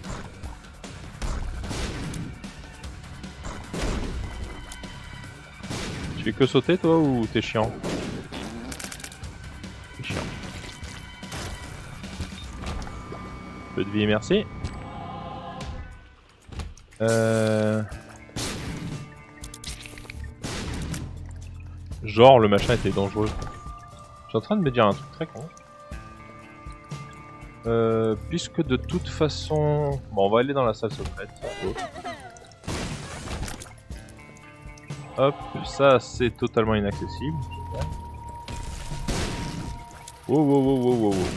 Tu fais que sauter toi ou t'es chiant? T'es chiant. Peu de vie, merci. Genre le machin était dangereux. Je suis en train de me dire un truc très con. Puisque de toute façon... Bon, on va aller dans la salle secrète. Hop, ça c'est totalement inaccessible. Wow, wow, wow, wow, wow, wow.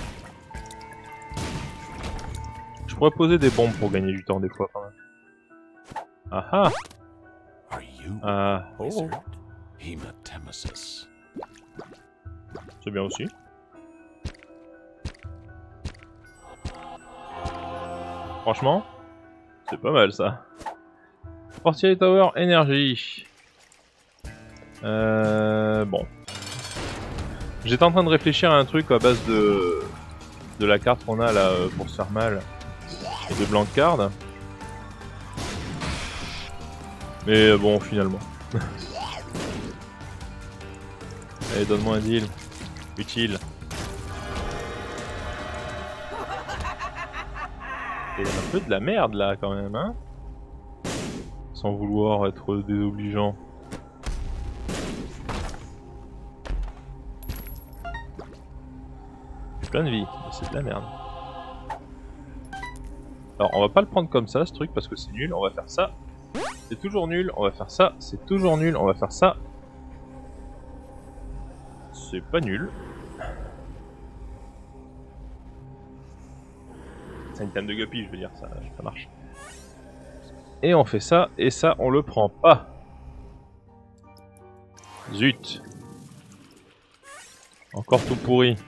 Je pourrais poser des bombes pour gagner du temps des fois quand même. Ah ah. Ah oh. C'est bien aussi. Franchement, c'est pas mal ça. Portier Tower énergie. Bon. J'étais en train de réfléchir à un truc à base de la carte qu'on a là pour se faire mal et de blanc card. Mais bon, finalement. Allez, donne-moi un deal. Utile. C'est un peu de la merde là quand même, hein. Sans vouloir être désobligeant. J'ai plein de vie, mais c'est de la merde. Alors on va pas le prendre comme ça ce truc parce que c'est nul, on va faire ça. C'est toujours nul, on va faire ça, c'est toujours nul, on va faire ça. C'est pas nul. C'est une thème de guppy, je veux dire, ça marche. Et on fait ça, et ça on le prend pas. Zut. Encore tout pourri.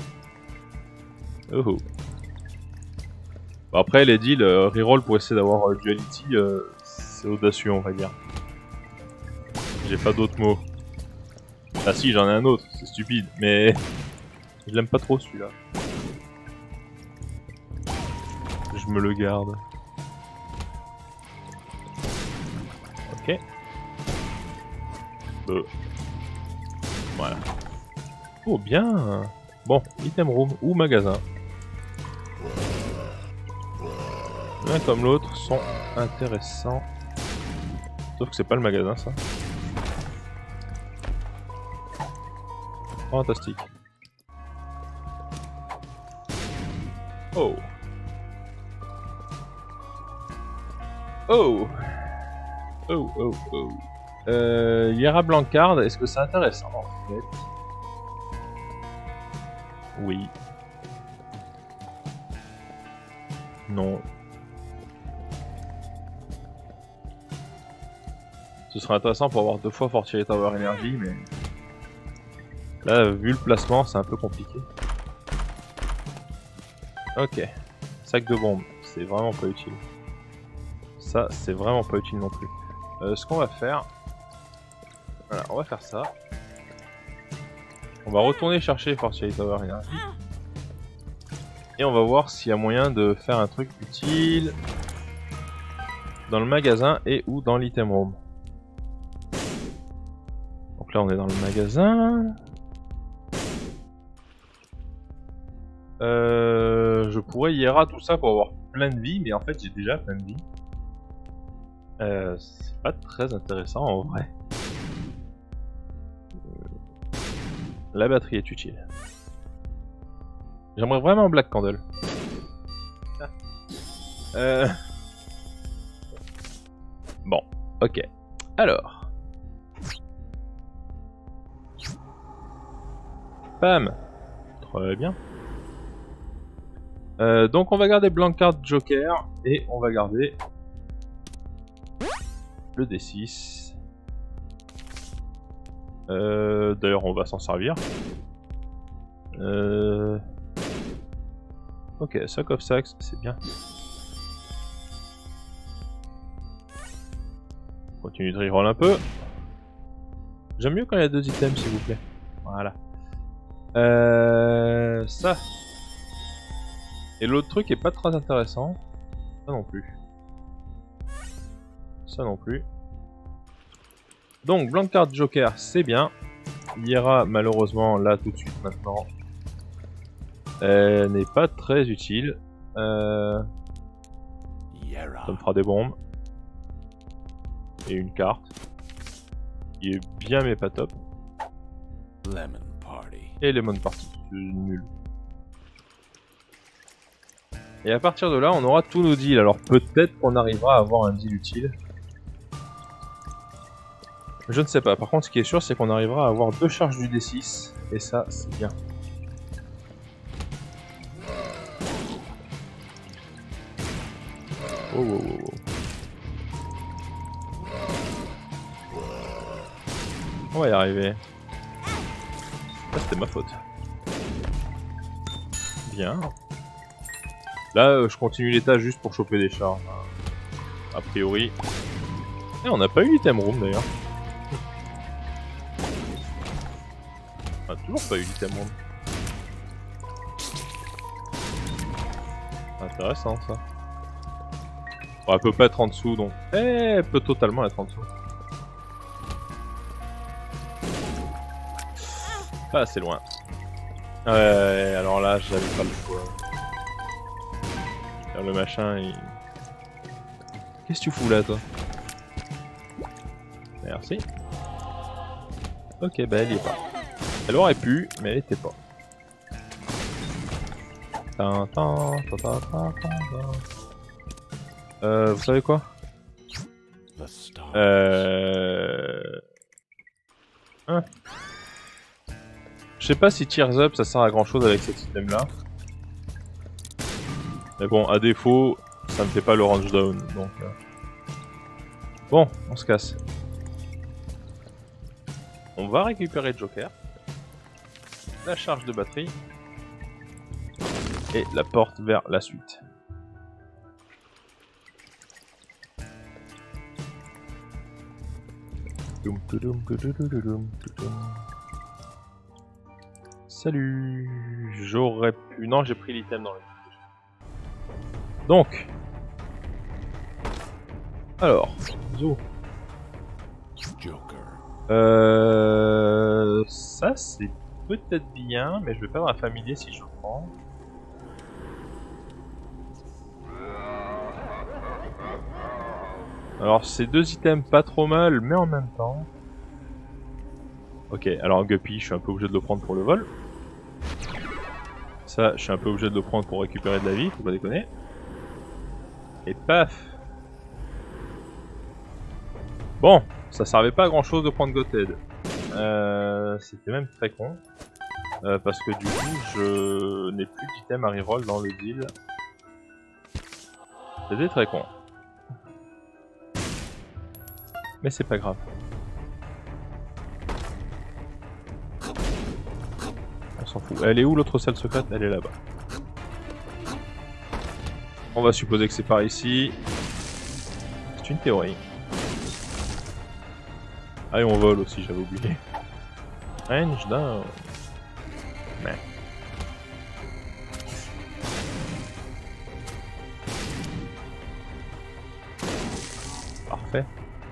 Oh oh. Bon, après les deals, reroll pour essayer d'avoir duality, c'est audacieux on va dire. J'ai pas d'autres mots. Ah si, j'en ai un autre, c'est stupide, mais je l'aime pas trop celui-là. Je me le garde. Ok. Voilà. Oh bien. Bon, item room ou magasin. L'un comme l'autre sont intéressants. Sauf que c'est pas le magasin ça. Fantastique. Oh. Oh. Oh, oh, oh. Liera Blancard, est-ce que c'est intéressant en fait? Oui. Non. Ce serait intéressant pour avoir 2 fois Fortier Tower Energy, mais... Là, vu le placement, c'est un peu compliqué. Ok. Sac de bombes, c'est vraiment pas utile. Ça, c'est vraiment pas utile non plus. Ce qu'on va faire... Voilà, on va faire ça. On va retourner chercher Fortier Tower Energy. Et on va voir s'il y a moyen de faire un truc utile dans le magasin et ou dans l'item room. Donc là on est dans le magasin. Je pourrais Hiera tout ça pour avoir plein de vie, mais en fait j'ai déjà plein de vie. C'est pas très intéressant en vrai. La batterie est utile. J'aimerais vraiment Black Candle. Bon, ok. Alors. Bam. Très bien. Donc on va garder Blancard Joker et on va garder le D6. D'ailleurs on va s'en servir. Ok, Sack of Sax, c'est bien. Continue de reroll un peu. J'aime mieux quand il y a 2 items s'il vous plaît. Voilà. Ça. Et l'autre truc est pas très intéressant. Ça non plus. Ça non plus. Donc Blancard Joker c'est bien. Hiera malheureusement là tout de suite maintenant. N'est pas très utile. Ça me fera des bombes. Et une carte. Qui est bien mais pas top. Et Lemon Party. C'est nul. Et à partir de là, on aura tous nos deals. Alors peut-être qu'on arrivera à avoir un deal utile. Je ne sais pas. Par contre, ce qui est sûr, c'est qu'on arrivera à avoir 2 charges du D6. Et ça, c'est bien. Oh, oh, oh, oh. On va y arriver. Ça, c'était ma faute. Bien. Là, je continue l'étage juste pour choper des chars. A priori. Et on n'a pas eu l'item room d'ailleurs. On a toujours pas eu l'item room. Intéressant ça. Bon, elle peut pas être en dessous donc. Eh, elle peut totalement être en dessous. Pas assez loin. Ouais, alors là, j'avais pas le choix. Le machin, il... Qu'est-ce que tu fous là, toi? Merci. Ok, bah elle y est pas. Elle aurait pu, mais elle était pas. Vous savez quoi? Hein? Je sais pas si Tears Up ça sert à grand chose avec cet item là. Mais bon, à défaut, ça me fait pas le range down, donc... Bon, on se casse. On va récupérer le Joker. La charge de batterie. Et la porte vers la suite. Salut. J'aurais pu... Non, j'ai pris l'item dans le... Donc, alors, Zo. Ça c'est peut-être bien, mais je vais perdre un familier si je le prends. Alors ces 2 items pas trop mal, mais en même temps. Ok, alors Guppy, je suis un peu obligé de le prendre pour le vol. Ça, je suis un peu obligé de le prendre pour récupérer de la vie, faut pas déconner. Et paf! Bon, ça servait pas à grand chose de prendre Gothead. C'était même très con. Parce que du coup, je n'ai plus d'item à reroll dans le deal. C'était très con. Mais c'est pas grave. On s'en fout. Elle est où l'autre salle secrète? Elle est là-bas. On va supposer que c'est par ici. C'est une théorie. Ah et on vole aussi, j'avais oublié. Range down. Mais. Parfait.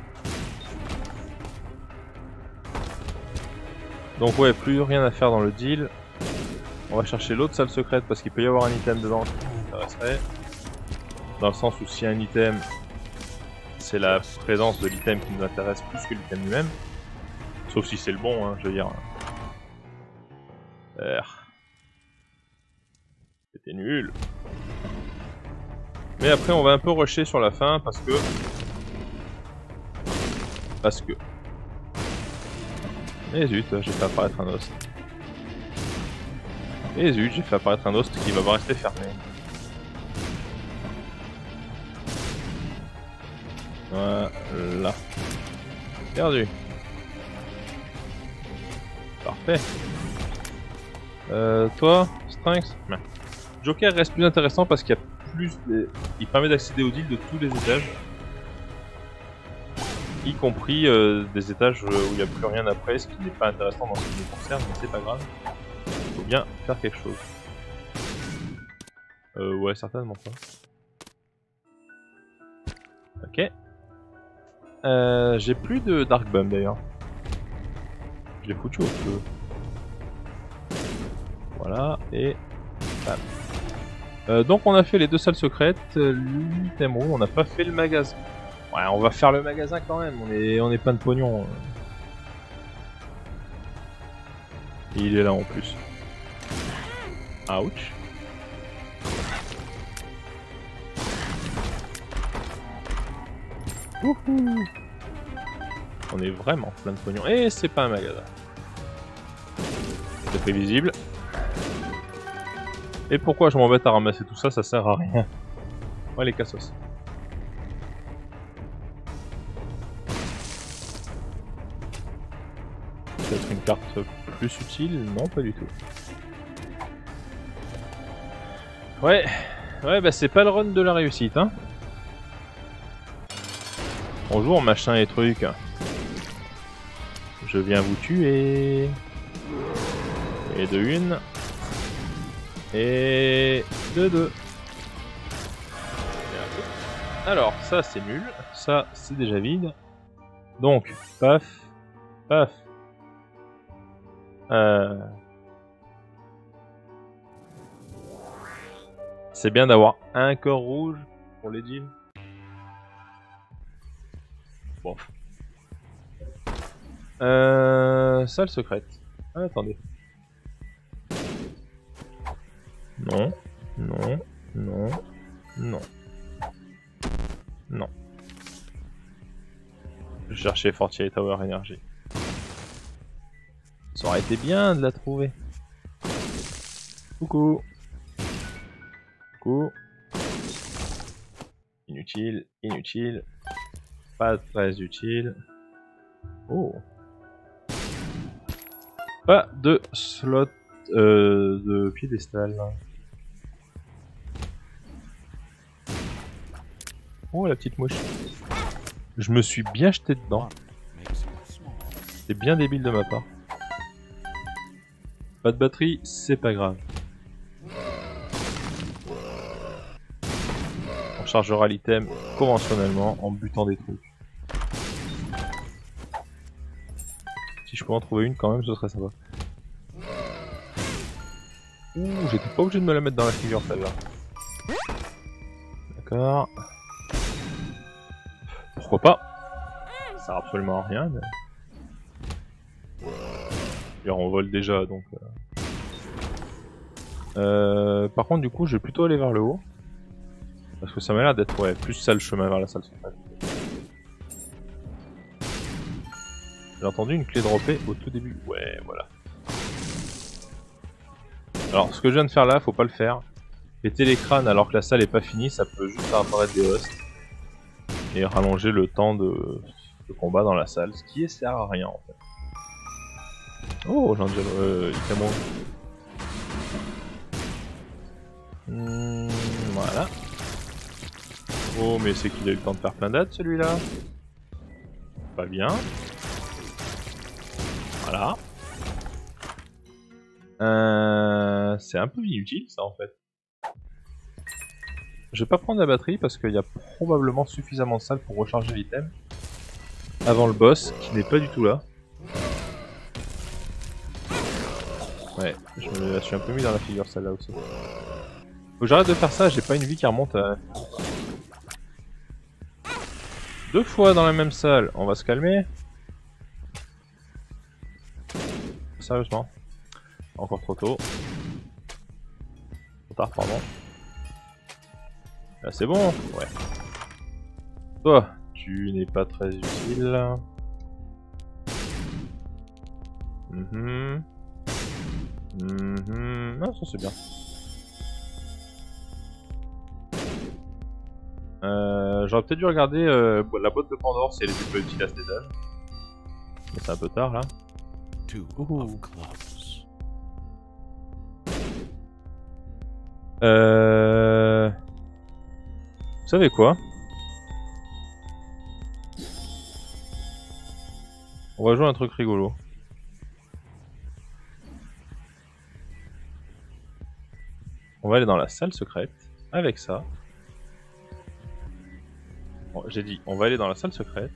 Donc ouais, plus rien à faire dans le deal. On va chercher l'autre salle secrète parce qu'il peut y avoir un item dedans qui nous intéresserait. Dans le sens où s'il y a un item, c'est la présence de l'item qui nous intéresse plus que l'item lui-même. Sauf si c'est le bon, hein, je veux dire. C'était nul. Mais après on va un peu rusher sur la fin parce que... Et zut, j'ai fait apparaître un host. Et zut, j'ai fait apparaître un host qui va rester fermé. Voilà. Perdu. Parfait. Toi, Strength. Joker reste plus intéressant parce qu'il y a plus de... Il permet d'accéder aux deals de tous les étages. Y compris des étages où il n'y a plus rien après, ce qui n'est pas intéressant dans ce qui me concerne, mais c'est pas grave. Il faut bien faire quelque chose. Ouais, certainement pas. Ok. J'ai plus de Dark Bum d'ailleurs. Je l'ai foutu au feu. Voilà, et... donc on a fait les 2 salles secrètes, l'item room, on n'a pas fait le magasin. Ouais, on va faire le magasin quand même, on est plein de pognon. Et il est là en plus. Ouch. Wouhou. On est vraiment plein de pognon. Et c'est pas un magasin. C'est prévisible. Et pourquoi je m'embête à ramasser tout ça? Ça sert à rien. Ouais, les cassos. Peut-être une carte plus utile? Non, pas du tout. Ouais, bah c'est pas le run de la réussite, hein. Bonjour, machin et trucs. Je viens vous tuer. Et de une. Et de deux. Alors, ça c'est nul. Ça c'est déjà vide. Donc, paf, paf. C'est bien d'avoir un corps rouge pour les deals. Bon. Salle secrète. Ah, attendez. Non, non, non, non. Non. Je cherchais Fortier Tower Energy. Ça aurait été bien de la trouver. Coucou. Coucou. Inutile, inutile. Pas très utile. Oh. Pas de slot de piédestal. Oh, la petite mouche. Je me suis bien jeté dedans. C'est bien débile de ma part. Pas de batterie, c'est pas grave. On chargera l'item conventionnellement en butant des trucs. Si je peux en trouver une quand même, ce serait sympa. Ouh, j'étais pas obligé de me la mettre dans la figure celle-là. D'accord. Pourquoi pas? Ça sert absolument à rien. Mais... on vole déjà donc. Par contre, du coup, je vais plutôt aller vers le haut. Parce que ça m'a l'air d'être plus ça le chemin vers la salle secrète. J'ai entendu une clé dropper au tout début. Ouais, voilà. Alors, ce que je viens de faire là, faut pas le faire. Péter les crânes alors que la salle est pas finie, ça peut juste faire apparaître des hosts. Et rallonger le temps de combat dans la salle, ce qui sert à rien en fait. Oh, j'ai un Icamo. Voilà. Oh, mais c'est qu'il a eu le temps de faire plein d'ades celui-là. Pas bien. Voilà. C'est un peu inutile ça en fait. Je vais pas prendre la batterie parce qu'il y a probablement suffisamment de salles pour recharger l'item avant le boss qui n'est pas du tout là. Ouais, je me la suis un peu mis dans la figure celle-là aussi. Faut que j'arrête de faire ça, j'ai pas une vie qui remonte à... 2 fois dans la même salle, on va se calmer. Sérieusement. Encore trop tôt. Trop tard, pardon. Là c'est bon, ouais. Toi, tu n'es pas très utile. Non, ça c'est bien. J'aurais peut-être dû regarder la boîte de Pandore si elle était pas utile à cet étage. Mais c'est un peu tard là. Vous savez quoi? On va jouer un truc rigolo. On va aller dans la salle secrète avec ça. Bon, j'ai dit, on va aller dans la salle secrète.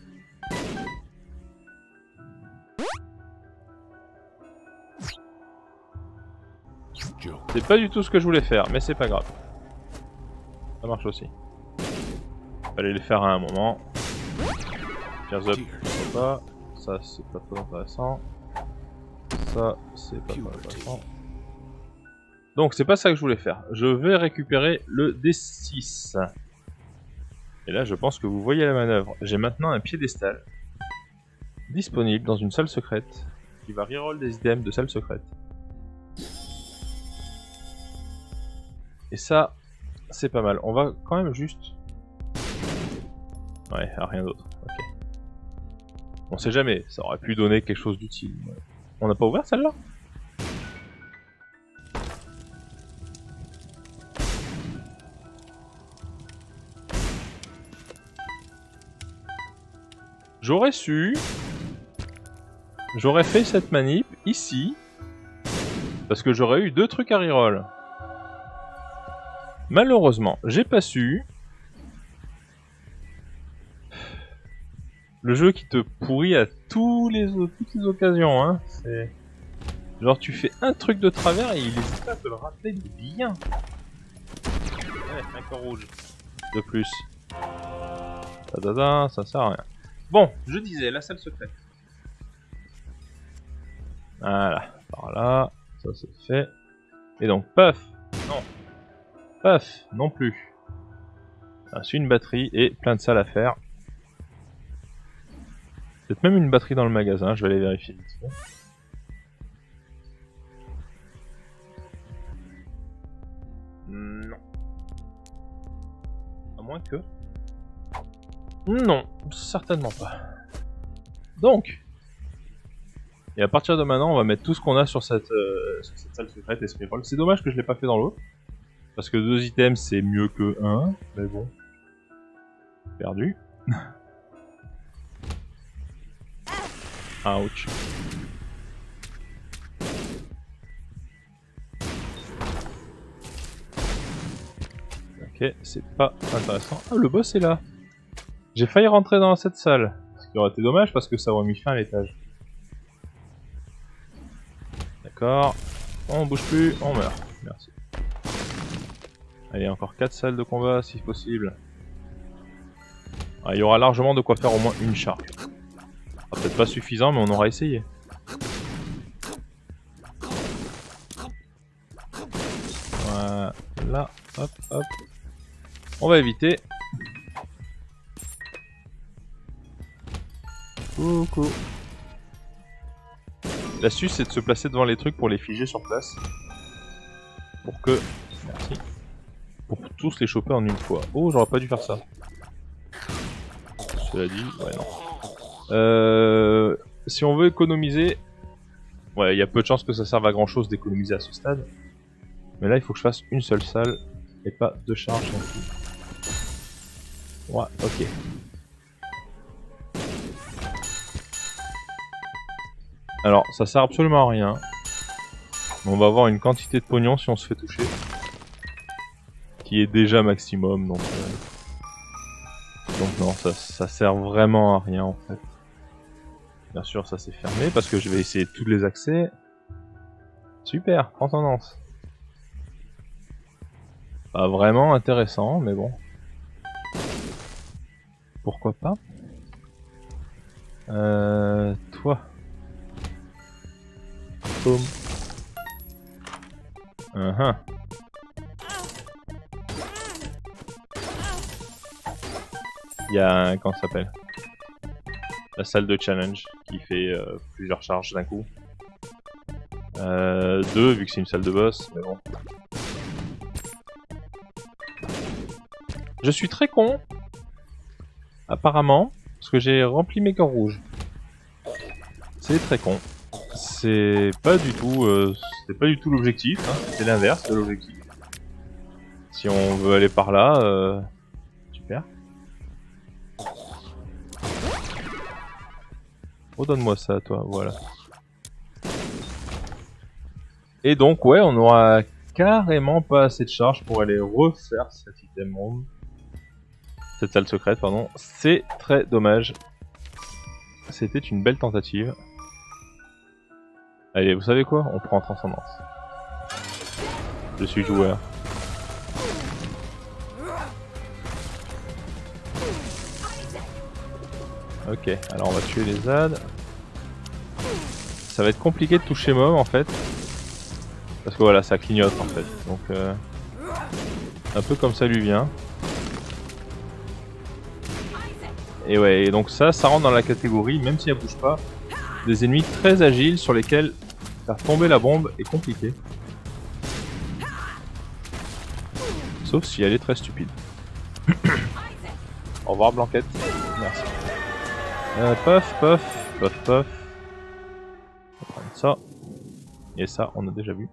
C'est pas du tout ce que je voulais faire, mais c'est pas grave. Ça marche aussi. Fallait les faire à un moment. Gears up, pas. Ça c'est pas trop intéressant. Ça c'est pas trop intéressant. Donc c'est pas ça que je voulais faire. Je vais récupérer le D6. Et là je pense que vous voyez la manœuvre. J'ai maintenant un piédestal disponible dans une salle secrète qui va reroll des items de salle secrète. Et ça, c'est pas mal. On va quand même juste... Ouais, rien d'autre. Ok. On sait jamais, ça aurait pu donner quelque chose d'utile. On n'a pas ouvert celle-là? J'aurais su... J'aurais fait cette manip ici. Parce que j'aurais eu 2 trucs à reroll. Malheureusement, j'ai pas su. Le jeu qui te pourrit à toutes les occasions, hein. C'est... Genre tu fais un truc de travers et il hésite pas à te le rappeler bien. Ouais, un corps rouge. De plus. Ça sert à rien. Bon, je disais, la salle secrète. Voilà, par là, ça c'est fait. Et donc, paf, non. Paf, non plus. C'est une batterie et plein de salles à faire. Peut-être même une batterie dans le magasin, je vais aller vérifier vite fait. Non. À moins que... Non, certainement pas. Donc... Et à partir de maintenant, on va mettre tout ce qu'on a sur cette salle secrète et ce reroll. C'est dommage que je l'ai pas fait dans l'autre. Parce que 2 items c'est mieux que 1. Mais bon. Perdu. Ouch. Ok, c'est pas intéressant. Ah, le boss est là. J'ai failli rentrer dans cette salle. Ce qui aurait été dommage parce que ça aurait mis fin à l'étage. D'accord. On bouge plus, on meurt. Merci. Allez, encore 4 salles de combat si possible. Ah, il y aura largement de quoi faire au moins une charge. Peut-être pas suffisant, mais on aura essayé. Voilà, hop, hop. On va éviter. Coucou. L'astuce c'est de se placer devant les trucs pour les figer sur place. Pour que... Merci. Pour tous les choper en une fois. Oh, j'aurais pas dû faire ça. Cela dit, ouais non. Si on veut économiser... Ouais, il y a peu de chances que ça serve à grand chose d'économiser à ce stade. Mais là, il faut que je fasse une seule salle et pas 2 charges non plus. Ouais, ok. Alors, ça sert absolument à rien. On va avoir une quantité de pognon si on se fait toucher. Qui est déjà maximum, donc... Donc non, ça sert vraiment à rien en fait. Bien sûr, ça c'est fermé parce que je vais essayer tous les accès. Super, en tendance. Pas vraiment intéressant, mais bon. Pourquoi pas. Toi. Boum. Il y a un... comment ça s'appelle? La salle de challenge qui fait plusieurs charges d'un coup. 2 vu que c'est une salle de boss, mais bon. Je suis très con. Apparemment, parce que j'ai rempli mes corps rouges. C'est très con. C'est pas du tout l'objectif, hein. C'est l'inverse de l'objectif. Si on veut aller par là, super. Redonne-moi ça, toi, voilà. Et donc, ouais, on aura carrément pas assez de charge pour aller refaire cet item room. Cette salle secrète, pardon. C'est très dommage. C'était une belle tentative. Allez, vous savez quoi? On prend transcendance. Je suis joueur. Ok, alors on va tuer les ZAD. Ça va être compliqué de toucher Mom en fait. Parce que voilà, ça clignote en fait. Donc un peu comme ça lui vient. Et ouais, et donc ça rentre dans la catégorie, même si elle bouge pas, des ennemis très agiles sur lesquels faire tomber la bombe est compliqué. Sauf si elle est très stupide. Au revoir Blanquette. Merci. Puff, puff, puff, puff. On va prendre ça. Et ça, on a déjà vu.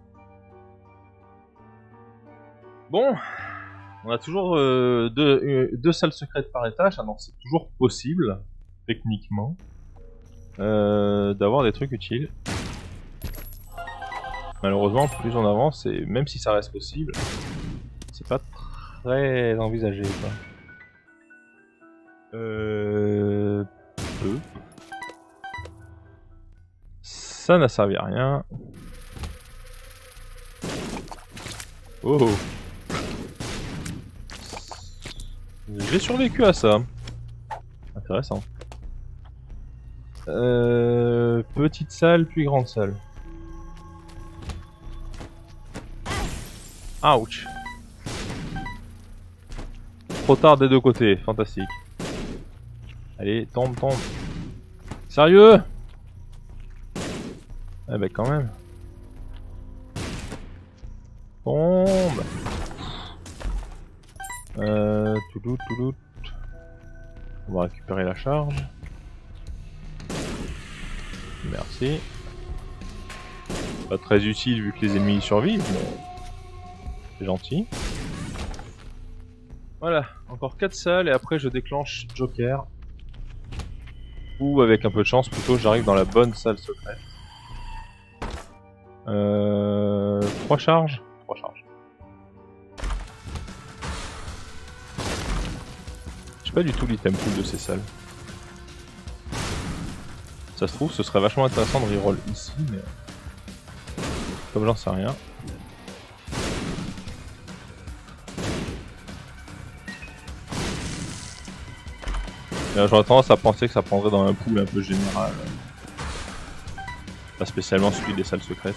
Bon, on a toujours deux salles secrètes par étage, donc c'est toujours possible, techniquement, d'avoir des trucs utiles. Malheureusement, plus on avance, et même si ça reste possible, c'est pas très envisagé, quoi. Peu. Ça n'a servi à rien. Oh. J'ai survécu à ça. Intéressant. Petite salle, puis grande salle. Ouch. Trop tard des deux côtés, fantastique. Allez, tombe, tombe. Sérieux? Eh ben quand même. Tombe. Toulout, toulout. On va récupérer la charge. Merci. Pas très utile vu que les ennemis survivent, mais c'est gentil. Voilà, encore 4 salles et après je déclenche Joker. Ou avec un peu de chance plutôt, j'arrive dans la bonne salle secrète. 3 charges. 3 charges. Je sais pas du tout l'item pool de ces salles. Ça se trouve, ce serait vachement intéressant de reroll ici, mais comme j'en sais rien. J'aurais tendance à penser que ça prendrait dans un pool un peu général. Pas spécialement celui des salles secrètes.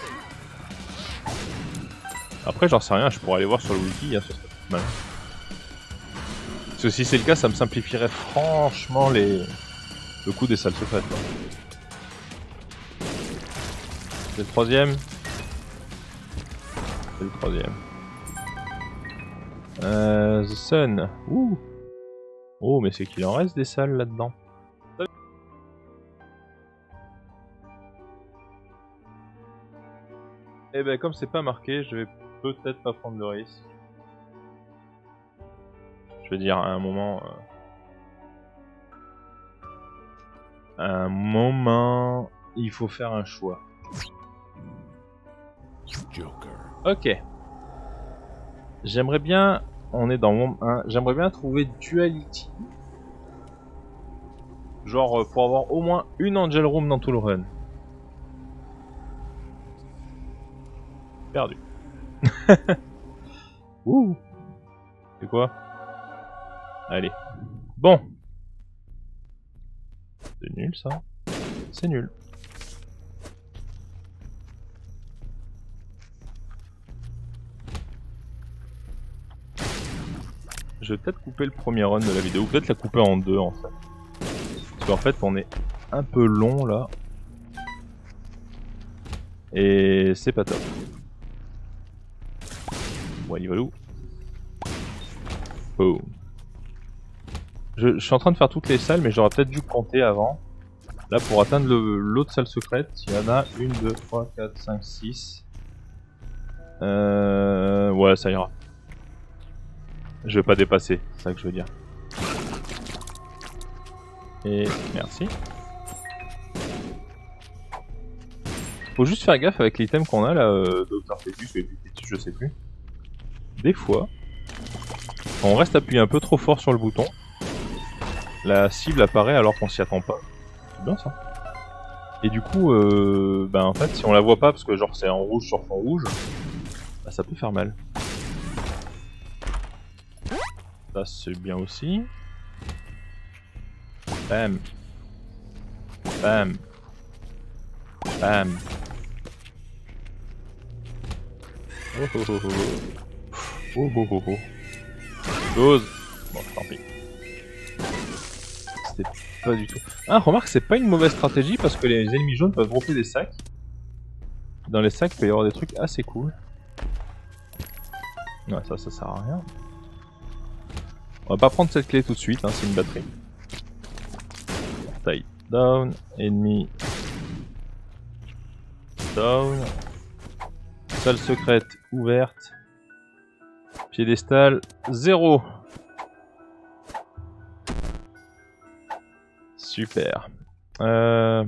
Après j'en sais rien, je pourrais aller voir sur le wiki, hein, ce serait pas mal. Parce que si c'est le cas, ça me simplifierait franchement le coup des salles secrètes. Là. C'est le troisième. C'est le troisième. The Sun. Ouh. Oh, mais c'est qu'il en reste des salles là-dedans. Eh ben, comme c'est pas marqué, je vais peut-être pas prendre le risque. Je veux dire, à un moment... il faut faire un choix. Ok. J'aimerais bien... On est dans Womb 1. J'aimerais bien trouver Duality. Genre pour avoir au moins une Angel Room dans tout le run. Perdu. Ouh. C'est quoi? Allez. Bon. C'est nul ça. C'est nul. Je vais peut-être couper le premier run de la vidéo, peut-être la couper en deux en fait. Parce qu'en fait on est un peu long là. Et c'est pas top. Ouais, il va où? Oh. Je suis en train de faire toutes les salles, mais j'aurais peut-être dû compter avant. Là pour atteindre l'autre salle secrète, il y en a 1, 2, 3, 4, 5, 6. Ouais, ça ira. Je vais pas dépasser, c'est ça que je veux dire. Et merci. Faut juste faire gaffe avec l'item qu'on a là, Dr. Fetus ou Epictetus, je sais plus. Des fois, quand on reste appuyé un peu trop fort sur le bouton, la cible apparaît alors qu'on s'y attend pas. C'est bien ça. Et du coup, bah en fait, si on la voit pas parce que genre c'est en rouge sur fond rouge, bah, ça peut faire mal. Ça c'est bien aussi. Bam. Bam. Bam. Oh oh oh oh. Oh oh oh oh. Dose. Bon, tant pis. c'était pas du tout... Ah, remarque, c'est pas une mauvaise stratégie parce que les ennemis jaunes peuvent dropper des sacs. Dans les sacs, il peut y avoir des trucs assez cool. Ouais, ça sert à rien. On va pas prendre cette clé tout de suite, hein, c'est une batterie. Portail down, ennemi down. Salle secrète ouverte. Piédestal 0. Super. On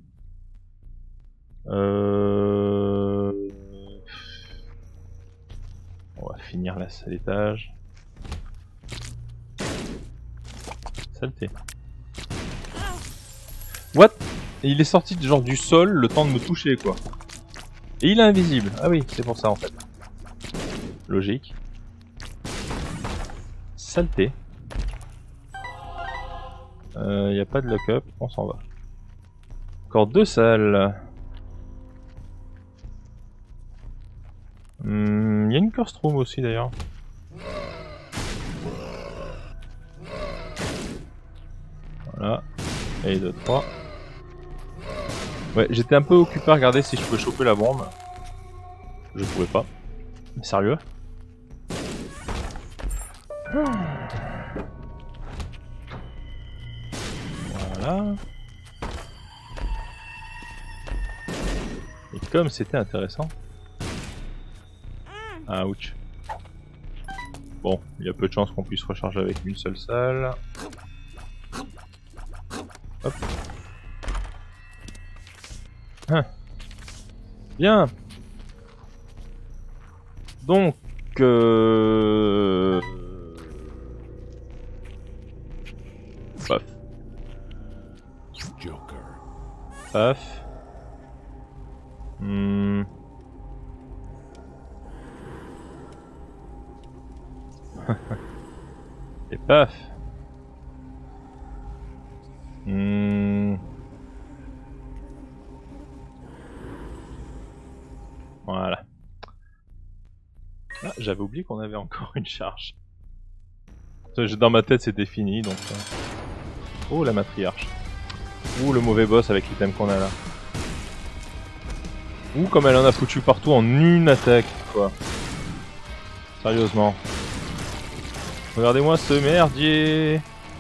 va finir là, à l'étage. Saleté. What? Il est sorti genre du sol le temps de me toucher quoi. Et il est invisible. Ah oui, c'est pour ça en fait. Logique. Saleté. Y a pas de lock-up, on s'en va. Encore 2 salles. Y a une curse room aussi d'ailleurs. Voilà. Et 2, 3. Ouais, j'étais un peu occupé à regarder si je pouvais choper la bombe. Je pouvais pas. Sérieux? Voilà. Et comme c'était intéressant. Ah, ouch. Bon, il y a peu de chances qu'on puisse recharger avec une seule salle. Hop. Ah. Bien. Donc... Paf. Paf. Et paf. Voilà. Ah, j'avais oublié qu'on avait encore une charge. Dans ma tête c'était fini donc... Oh la matriarche. Ouh le mauvais boss avec l'item qu'on a là. Ouh comme elle en a foutu partout en une attaque quoi. Sérieusement. Regardez-moi ce merdier.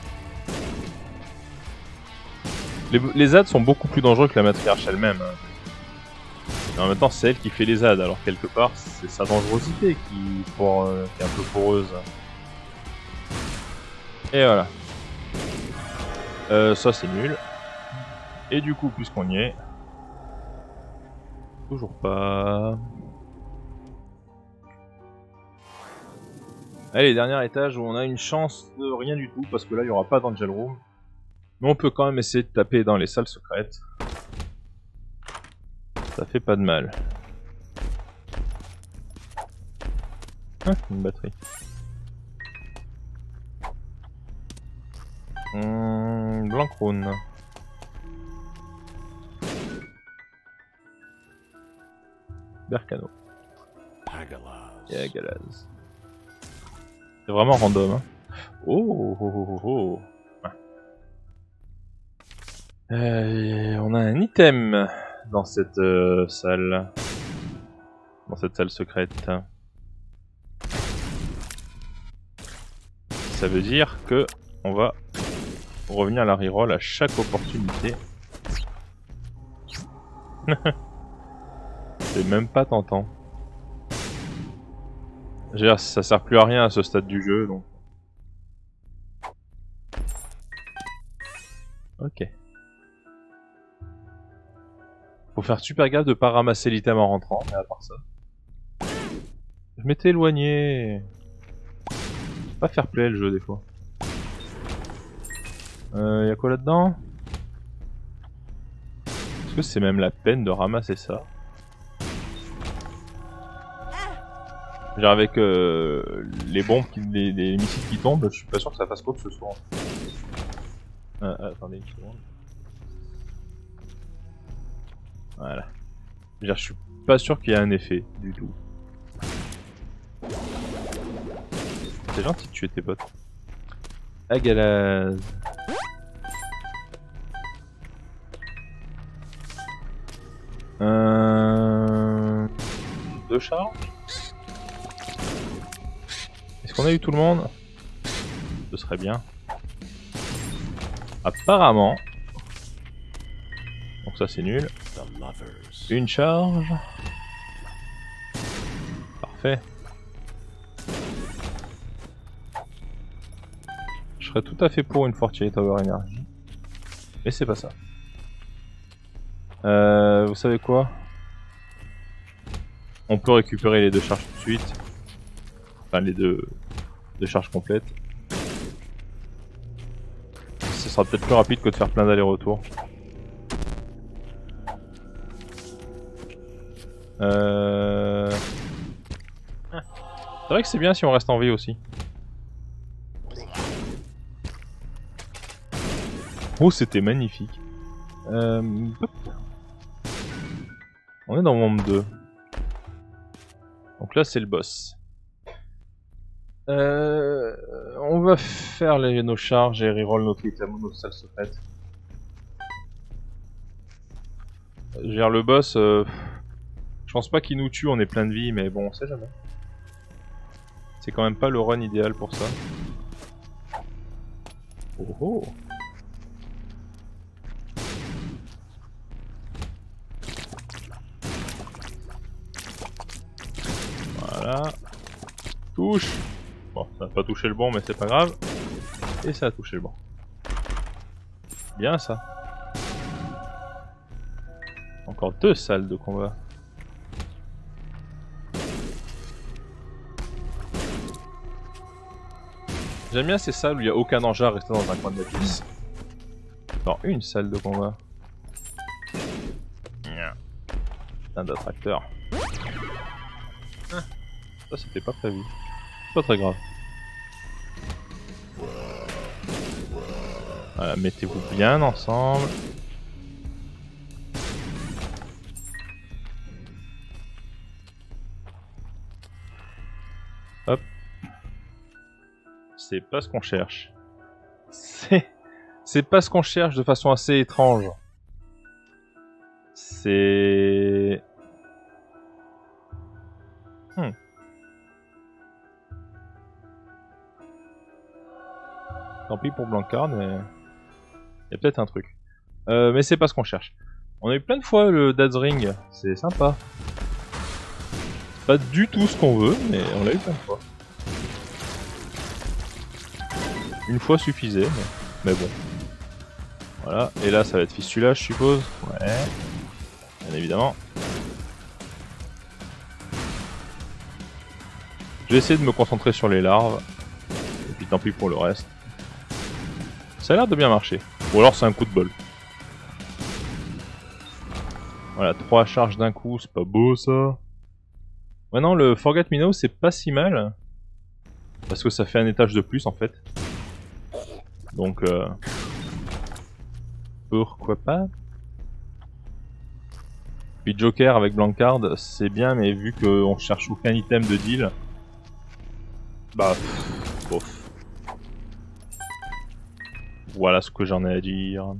Les ZAD sont beaucoup plus dangereux que la matriarche elle-même. Mais en même temps c'est elle qui fait les ZAD, alors quelque part c'est sa dangerosité qui est un peu poreuse. Et voilà. Ça c'est nul. Et du coup puisqu'on y est... Toujours pas... Allez, dernier étage où on a une chance de rien du tout parce que là il n'y aura pas d'Angel Room. Mais on peut quand même essayer de taper dans les salles secrètes. Ça fait pas de mal. Ah, une batterie. Blancrone. Bercano. Et Agalaz. C'est vraiment random. Hein. Oh, oh, oh, oh, oh. On a un item dans cette salle. Dans cette salle secrète. Ça veut dire que on va revenir à la reroll à chaque opportunité. C'est même pas tentant. Je veux dire, ça sert plus à rien à ce stade du jeu, donc. Ok. Faut faire super gaffe de pas ramasser l'item en rentrant, mais à part ça. Je m'étais éloigné. Pas fair play le jeu des fois. Y'a quoi là-dedans? Est-ce que c'est même la peine de ramasser ça? Genre avec les bombes, les missiles qui tombent, je suis pas sûr que ça fasse quoi que ce soit. Attendez une seconde. Voilà. Je suis pas sûr qu'il y ait un effet du tout. C'est gentil de tuer tes potes. Agalaz. charge. Est-ce qu'on a eu tout le monde? Ce serait bien. Apparemment. Donc ça c'est nul. Une charge. Parfait. Je serais tout à fait pour une Fortier Tower Energy. Mais c'est pas ça. Vous savez quoi? On peut récupérer les deux charges tout de suite. Enfin les deux charges complètes. Ce sera peut-être plus rapide que de faire plein d'allers-retours. C'est vrai que c'est bien si on reste en vie aussi. Oh, c'était magnifique. Hop. On est dans monde 2. Donc là, c'est le boss. On va faire nos charges et reroll notre item, notre salle secrète. Gère le boss. Je pense pas qu'il nous tue, on est plein de vie, mais bon, on sait jamais. C'est quand même pas le run idéal pour ça. Oh oh. Voilà. Touche. Bon, ça n'a pas touché le bon, mais c'est pas grave. Et ça a touché le bon. Bien ça. Encore 2 salles de combat. J'aime bien ces salles où il n'y a aucun danger à rester dans un coin de la pièce. Dans une salle de combat. Plein d'attracteurs. Ça c'était pas prévu. Pas très grave. Voilà, mettez-vous bien ensemble. Hop. C'est pas ce qu'on cherche. C'est pas ce qu'on cherche de façon assez étrange. C'est... Tant pis pour Blancard, mais... Il y a peut-être un truc. Mais c'est pas ce qu'on cherche. On a eu plein de fois le Dad's Ring, c'est sympa. C'est pas du tout ce qu'on veut, mais on l'a eu plein de fois. Une fois suffisait, mais bon. Voilà, et là ça va être Fistula je suppose. Ouais, bien évidemment. Je vais essayer de me concentrer sur les larves. Et puis tant pis pour le reste. Ça a l'air de bien marcher. Ou alors c'est un coup de bol. Voilà, 3 charges d'un coup, c'est pas beau ça. Ouais non, le Forget Me Now c'est pas si mal. Parce que ça fait un étage de plus en fait. Donc pourquoi pas. Puis Joker avec Blancard c'est bien, mais vu qu'on cherche aucun item de deal, bah bof. Voilà ce que j'en ai à dire.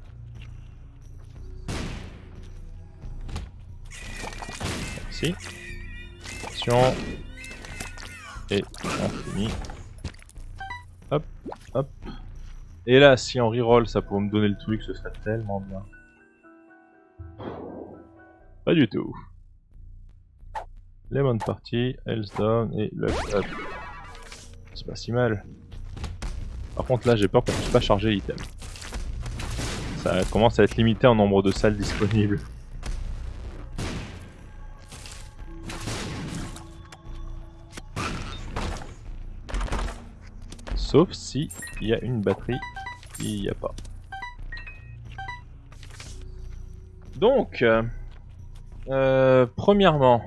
Merci. Attention. Et on finit. Hop, hop. Et là, si on reroll, ça pourrait me donner le truc, ce serait tellement bien. Pas du tout. Lemon Party, Health Down et Luck Up. C'est pas si mal. Par contre là j'ai peur qu'on puisse pas charger l'item. Ça commence à être limité en nombre de salles disponibles. Sauf si il y a une batterie, il n'y a pas. Donc, premièrement,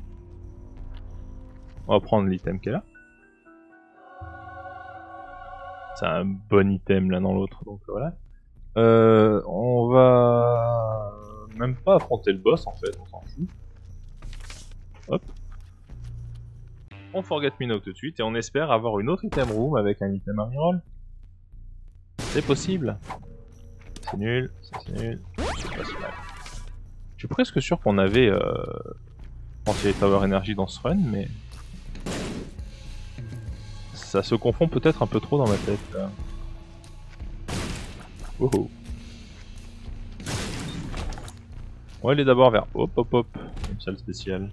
on va prendre l'item qui est là. C'est un bon item l'un dans l'autre, donc voilà. On va même pas affronter le boss en fait, on s'en fout. Hop. On Forget Me Now tout de suite et on espère avoir une autre item room avec un item à reroll. C'est possible. C'est nul, ça c'est nul, c'est pas si mal. Je suis presque sûr qu'on avait Je pense qu'il y a Tower Energy dans ce run, mais... ça se confond peut-être un peu trop dans ma tête. Là. Oh oh. On va aller d'abord vers hop hop hop, une salle spéciale.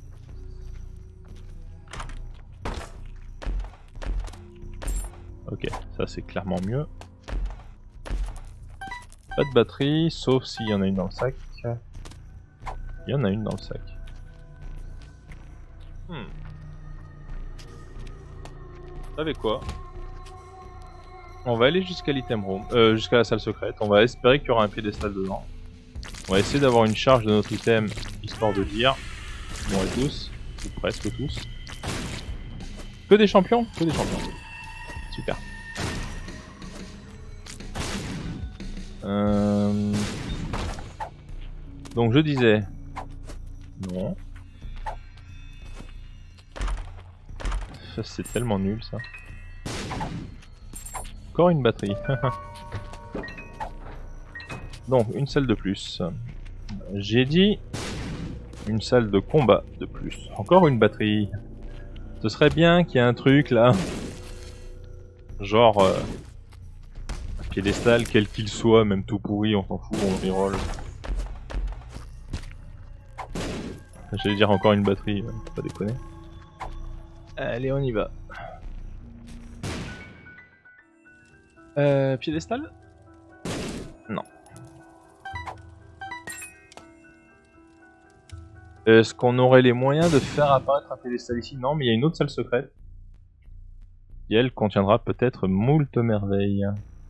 Ok, ça c'est clairement mieux. Pas de batterie, sauf s'il y en a une dans le sac. Il y en a une dans le sac. Vous savez quoi? On va aller jusqu'à l'item room, jusqu'à la salle secrète. On va espérer qu'il y aura un piédestal dedans. On va essayer d'avoir une charge de notre item, histoire de dire. Bon, et tous, ou presque tous. Que des champions? Que des champions. Super. Donc je disais... non. Ça c'est tellement nul ça. Encore une batterie. Donc une salle de plus. J'ai dit une salle de combat de plus. Encore une batterie. Ce serait bien qu'il y ait un truc là. Genre un piédestal quel qu'il soit, même tout pourri, on s'en fout, on reroll. J'allais dire encore une batterie, faut pas déconner. Allez, on y va. Piédestal? Non. Est-ce qu'on aurait les moyens de faire apparaître un piédestal ici? Non, mais il y a une autre salle secrète. Et elle contiendra peut-être moult merveilles.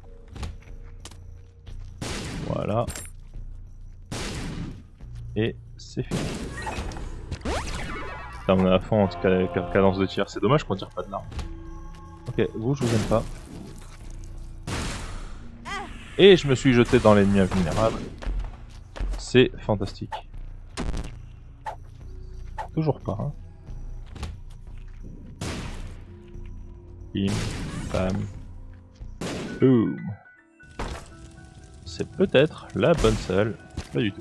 Voilà. Et c'est fini. Là, on est à fond en cadence de tir. C'est dommage qu'on tire pas de l'arme. Ok, vous, je vous aime pas. Et je me suis jeté dans l'ennemi invulnérable. C'est fantastique. Toujours pas, hein. Bim, bam, boom. C'est peut-être la bonne salle. Pas du tout.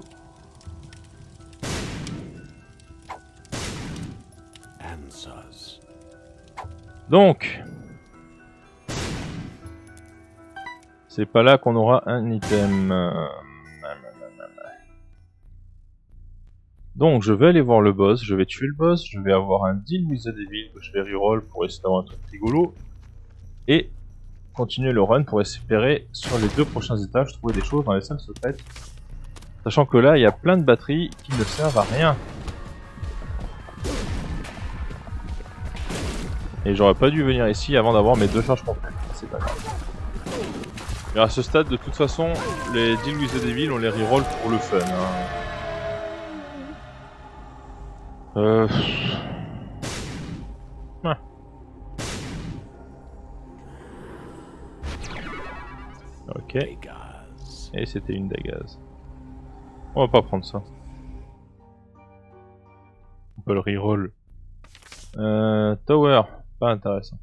Donc, c'est pas là qu'on aura un item. Donc, je vais aller voir le boss, je vais tuer le boss, je vais avoir un deal with the devil que je vais reroll pour essayer d'avoir un truc rigolo. Et continuer le run pour espérer, sur les 2 prochains étages, trouver des choses dans les salles secrètes. Sachant que là, il y a plein de batteries qui ne servent à rien. Et j'aurais pas dû venir ici avant d'avoir mes 2 charges complètes. C'est pas grave. Mais à ce stade, de toute façon, les deals with the devil, on les reroll pour le fun. Hein. Ouais. Ok. Et c'était une dagaz. On va pas prendre ça. On peut le reroll. Tower. Pas intéressant.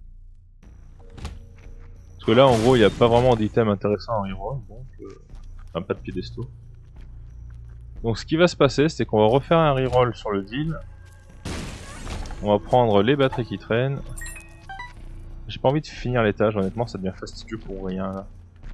Parce que là, en gros, il n'y a pas vraiment d'item intéressant en reroll. Donc, enfin, pas de piédestaux. Donc, ce qui va se passer, c'est qu'on va refaire un reroll sur le deal. On va prendre les batteries qui traînent. J'ai pas envie de finir l'étage, honnêtement, ça devient fastidieux pour rien là.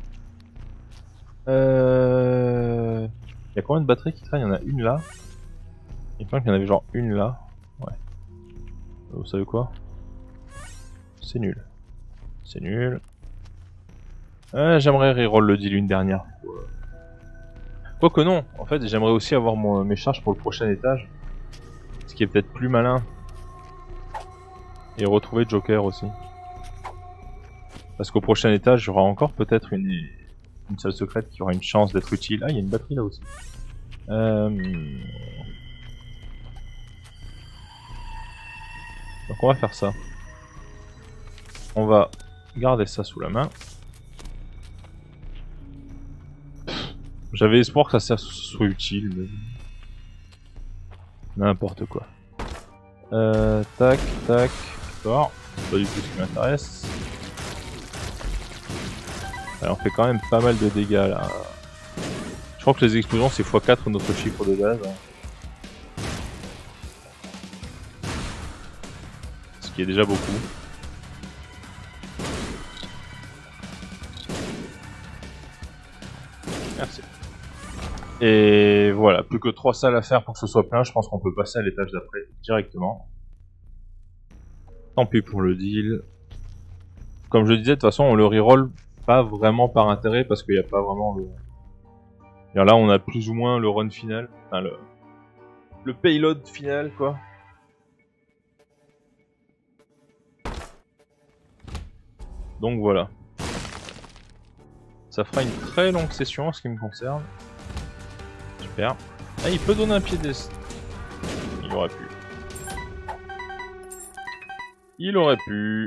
Il y a combien de batteries qui traînent? Il y en a une là. Il me semble qu'il y en avait genre une là. Ouais. Vous savez quoi? C'est nul. C'est nul. J'aimerais reroll le deal une dernière fois. Quoique non, en fait j'aimerais aussi avoir mes charges pour le prochain étage. Ce qui est peut-être plus malin. Et retrouver Joker aussi. Parce qu'au prochain étage, il y aura encore peut-être une salle secrète qui aura une chance d'être utile. Ah, il y a une batterie là aussi. Donc on va faire ça. On va garder ça sous la main. J'avais espoir que ça soit utile, mais... n'importe quoi. Tac, tac, d'accord. C'est pas du tout ce qui m'intéresse. Alors on fait quand même pas mal de dégâts là. Je crois que les explosions c'est x4 notre chiffre de base. qui est déjà beaucoup. Merci. Et voilà, plus que 3 salles à faire pour que ce soit plein, je pense qu'on peut passer à l'étage d'après directement. Tant pis pour le deal. Comme je disais, de toute façon, on le reroll pas vraiment par intérêt parce qu'il n'y a pas vraiment le... Et là, on a plus ou moins le run final, enfin le payload final, quoi. Donc voilà. Ça fera une très longue session en ce qui me concerne. Super. Ah, il peut donner un pied d'est. Il aurait pu. Il aurait pu.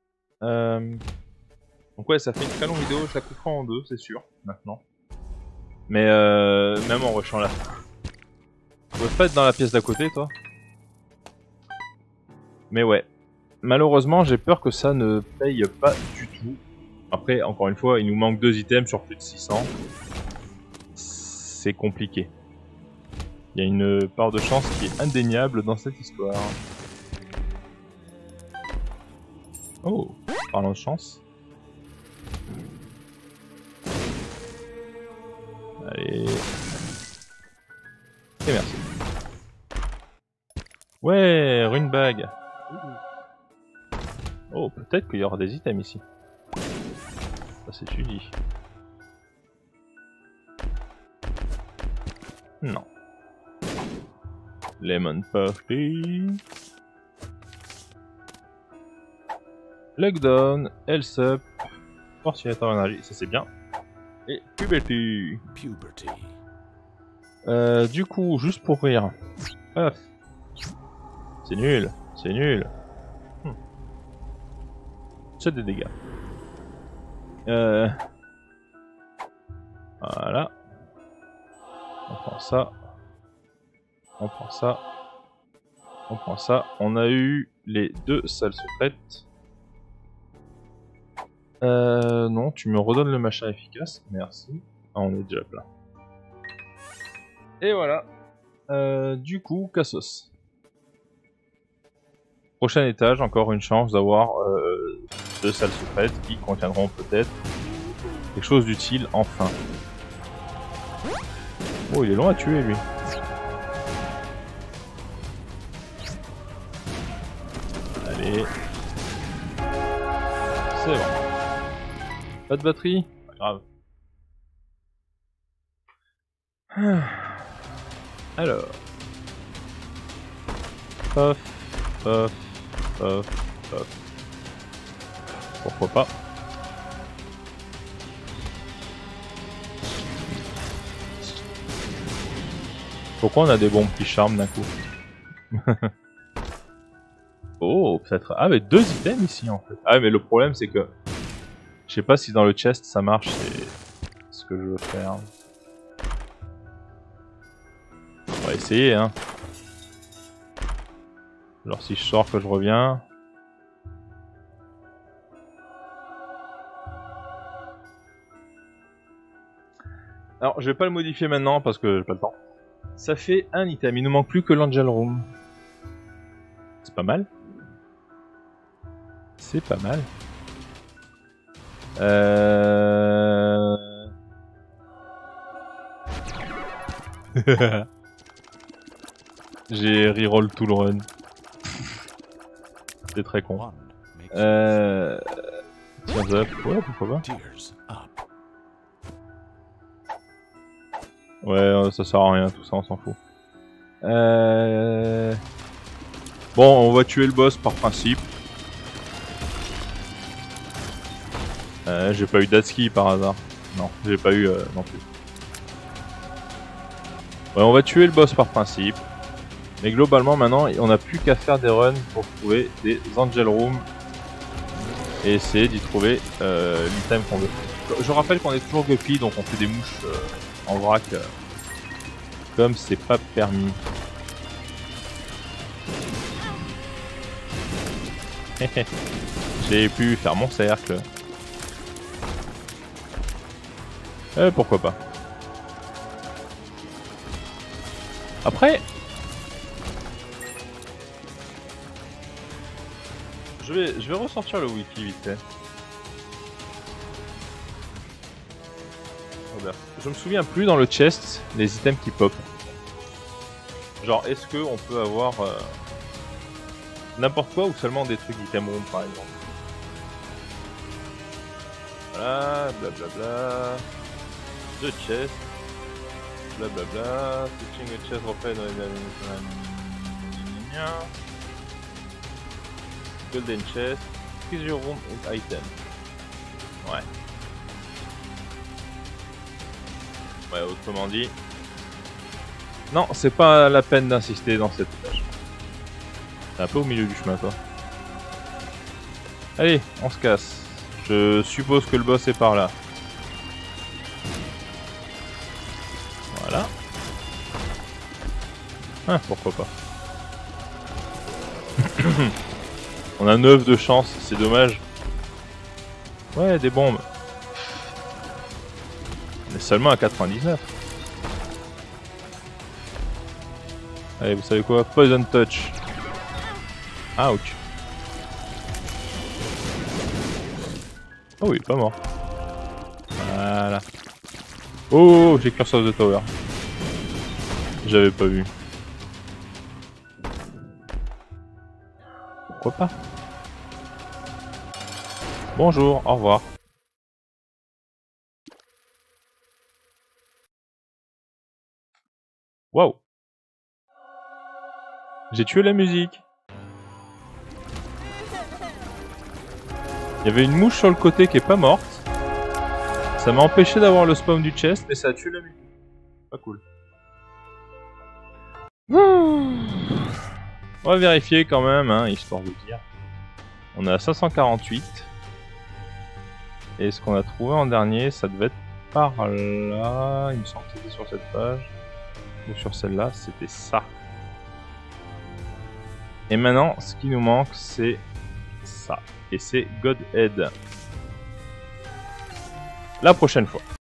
Donc ouais, ça fait une très longue vidéo, je la couperai en deux, c'est sûr, maintenant. Mais même en rushant là. Tu veux pas être dans la pièce d'à côté, toi? Mais ouais. Malheureusement, j'ai peur que ça ne paye pas du tout. Après, encore une fois, il nous manque 2 items sur plus de 600. C'est compliqué. Il y a une part de chance qui est indéniable dans cette histoire. Oh, parlant de chance. Allez. Et merci. Ouais, rune bag. Oh, peut-être qu'il y aura des items ici. Ça s'étudie. Non. Lemon Puffy. Lockdown, Health Up, Fortiator Energy, ça c'est bien. Et Puberty. Du coup, juste pour rire. Paf. C'est nul, c'est nul. C'est des dégâts. Voilà. On prend ça. On prend ça. On prend ça. On a eu les 2 salles secrètes. Non, tu me redonnes le machin efficace. Merci. Ah, on est déjà plein. Et voilà. Du coup, Cassos. Prochain étage, encore une chance d'avoir 2 salles secrètes qui contiendront peut-être quelque chose d'utile enfin. Oh, il est long à tuer lui. Allez. C'est bon. Pas de batterie? Pas grave. Alors. Paf, paf, paf, paf. Pourquoi pas? Pourquoi on a des bons petits charmes d'un coup? Oh, peut-être. Ah, mais 2 items ici en fait. Ah, mais le problème c'est que je sais pas si dans le chest ça marche, c'est ce que je veux faire. On va essayer, hein. Alors si je sors que je reviens. Alors je vais pas le modifier maintenant parce que j'ai pas le temps. Ça fait un item, il ne manque plus que l'Angel Room. C'est pas mal. C'est pas mal. J'ai reroll tout le run. C'est très con. Tears up, ouais, pourquoi pas. Ouais, ça sert à rien, tout ça, on s'en fout. Bon, on va tuer le boss par principe. J'ai pas eu Datsuki par hasard. Non, j'ai pas eu non plus. Ouais, on va tuer le boss par principe. Mais globalement, maintenant, on n'a plus qu'à faire des runs pour trouver des Angel Rooms et essayer d'y trouver l'item qu'on veut. Je rappelle qu'on est toujours Guppy, donc on fait des mouches en vrac comme c'est pas permis. J'ai pu faire mon cercle. Pourquoi pas. Après... Je vais ressortir le wiki vite fait. Robert. Je me souviens plus dans le chest les items qui pop. Genre, est-ce que on peut avoir n'importe quoi ou seulement des trucs item room par exemple. Voilà, blablabla. The chest. Blablabla. Switching a chest repère dans les Golden chest. Treasure room and item. Ouais. Ouais, autrement dit. Non, c'est pas la peine d'insister dans cette tâche. C'est un peu au milieu du chemin, toi. Allez, on se casse. Je suppose que le boss est par là. Voilà. Ah, pourquoi pas. On a 9 de chance, c'est dommage. Ouais, des bombes. On est seulement à 99. Allez, vous savez quoi? Poison touch. Ouch. Oh oui, pas mort. Voilà. Oh, j'ai Curse of the Tower. J'avais pas vu. Pourquoi pas? Bonjour, au revoir. Waouh. J'ai tué la musique. Il y avait une mouche sur le côté qui est pas morte. Ça m'a empêché d'avoir le spawn du chest, mais ça a tué la musique. Pas cool. On va vérifier quand même, hein, histoire de dire. On est à 548. Et ce qu'on a trouvé en dernier, ça devait être par là. Il me semble que c'était sur cette page. Ou sur celle-là, c'était ça. Et maintenant, ce qui nous manque, c'est ça. Et c'est Godhead. La prochaine fois.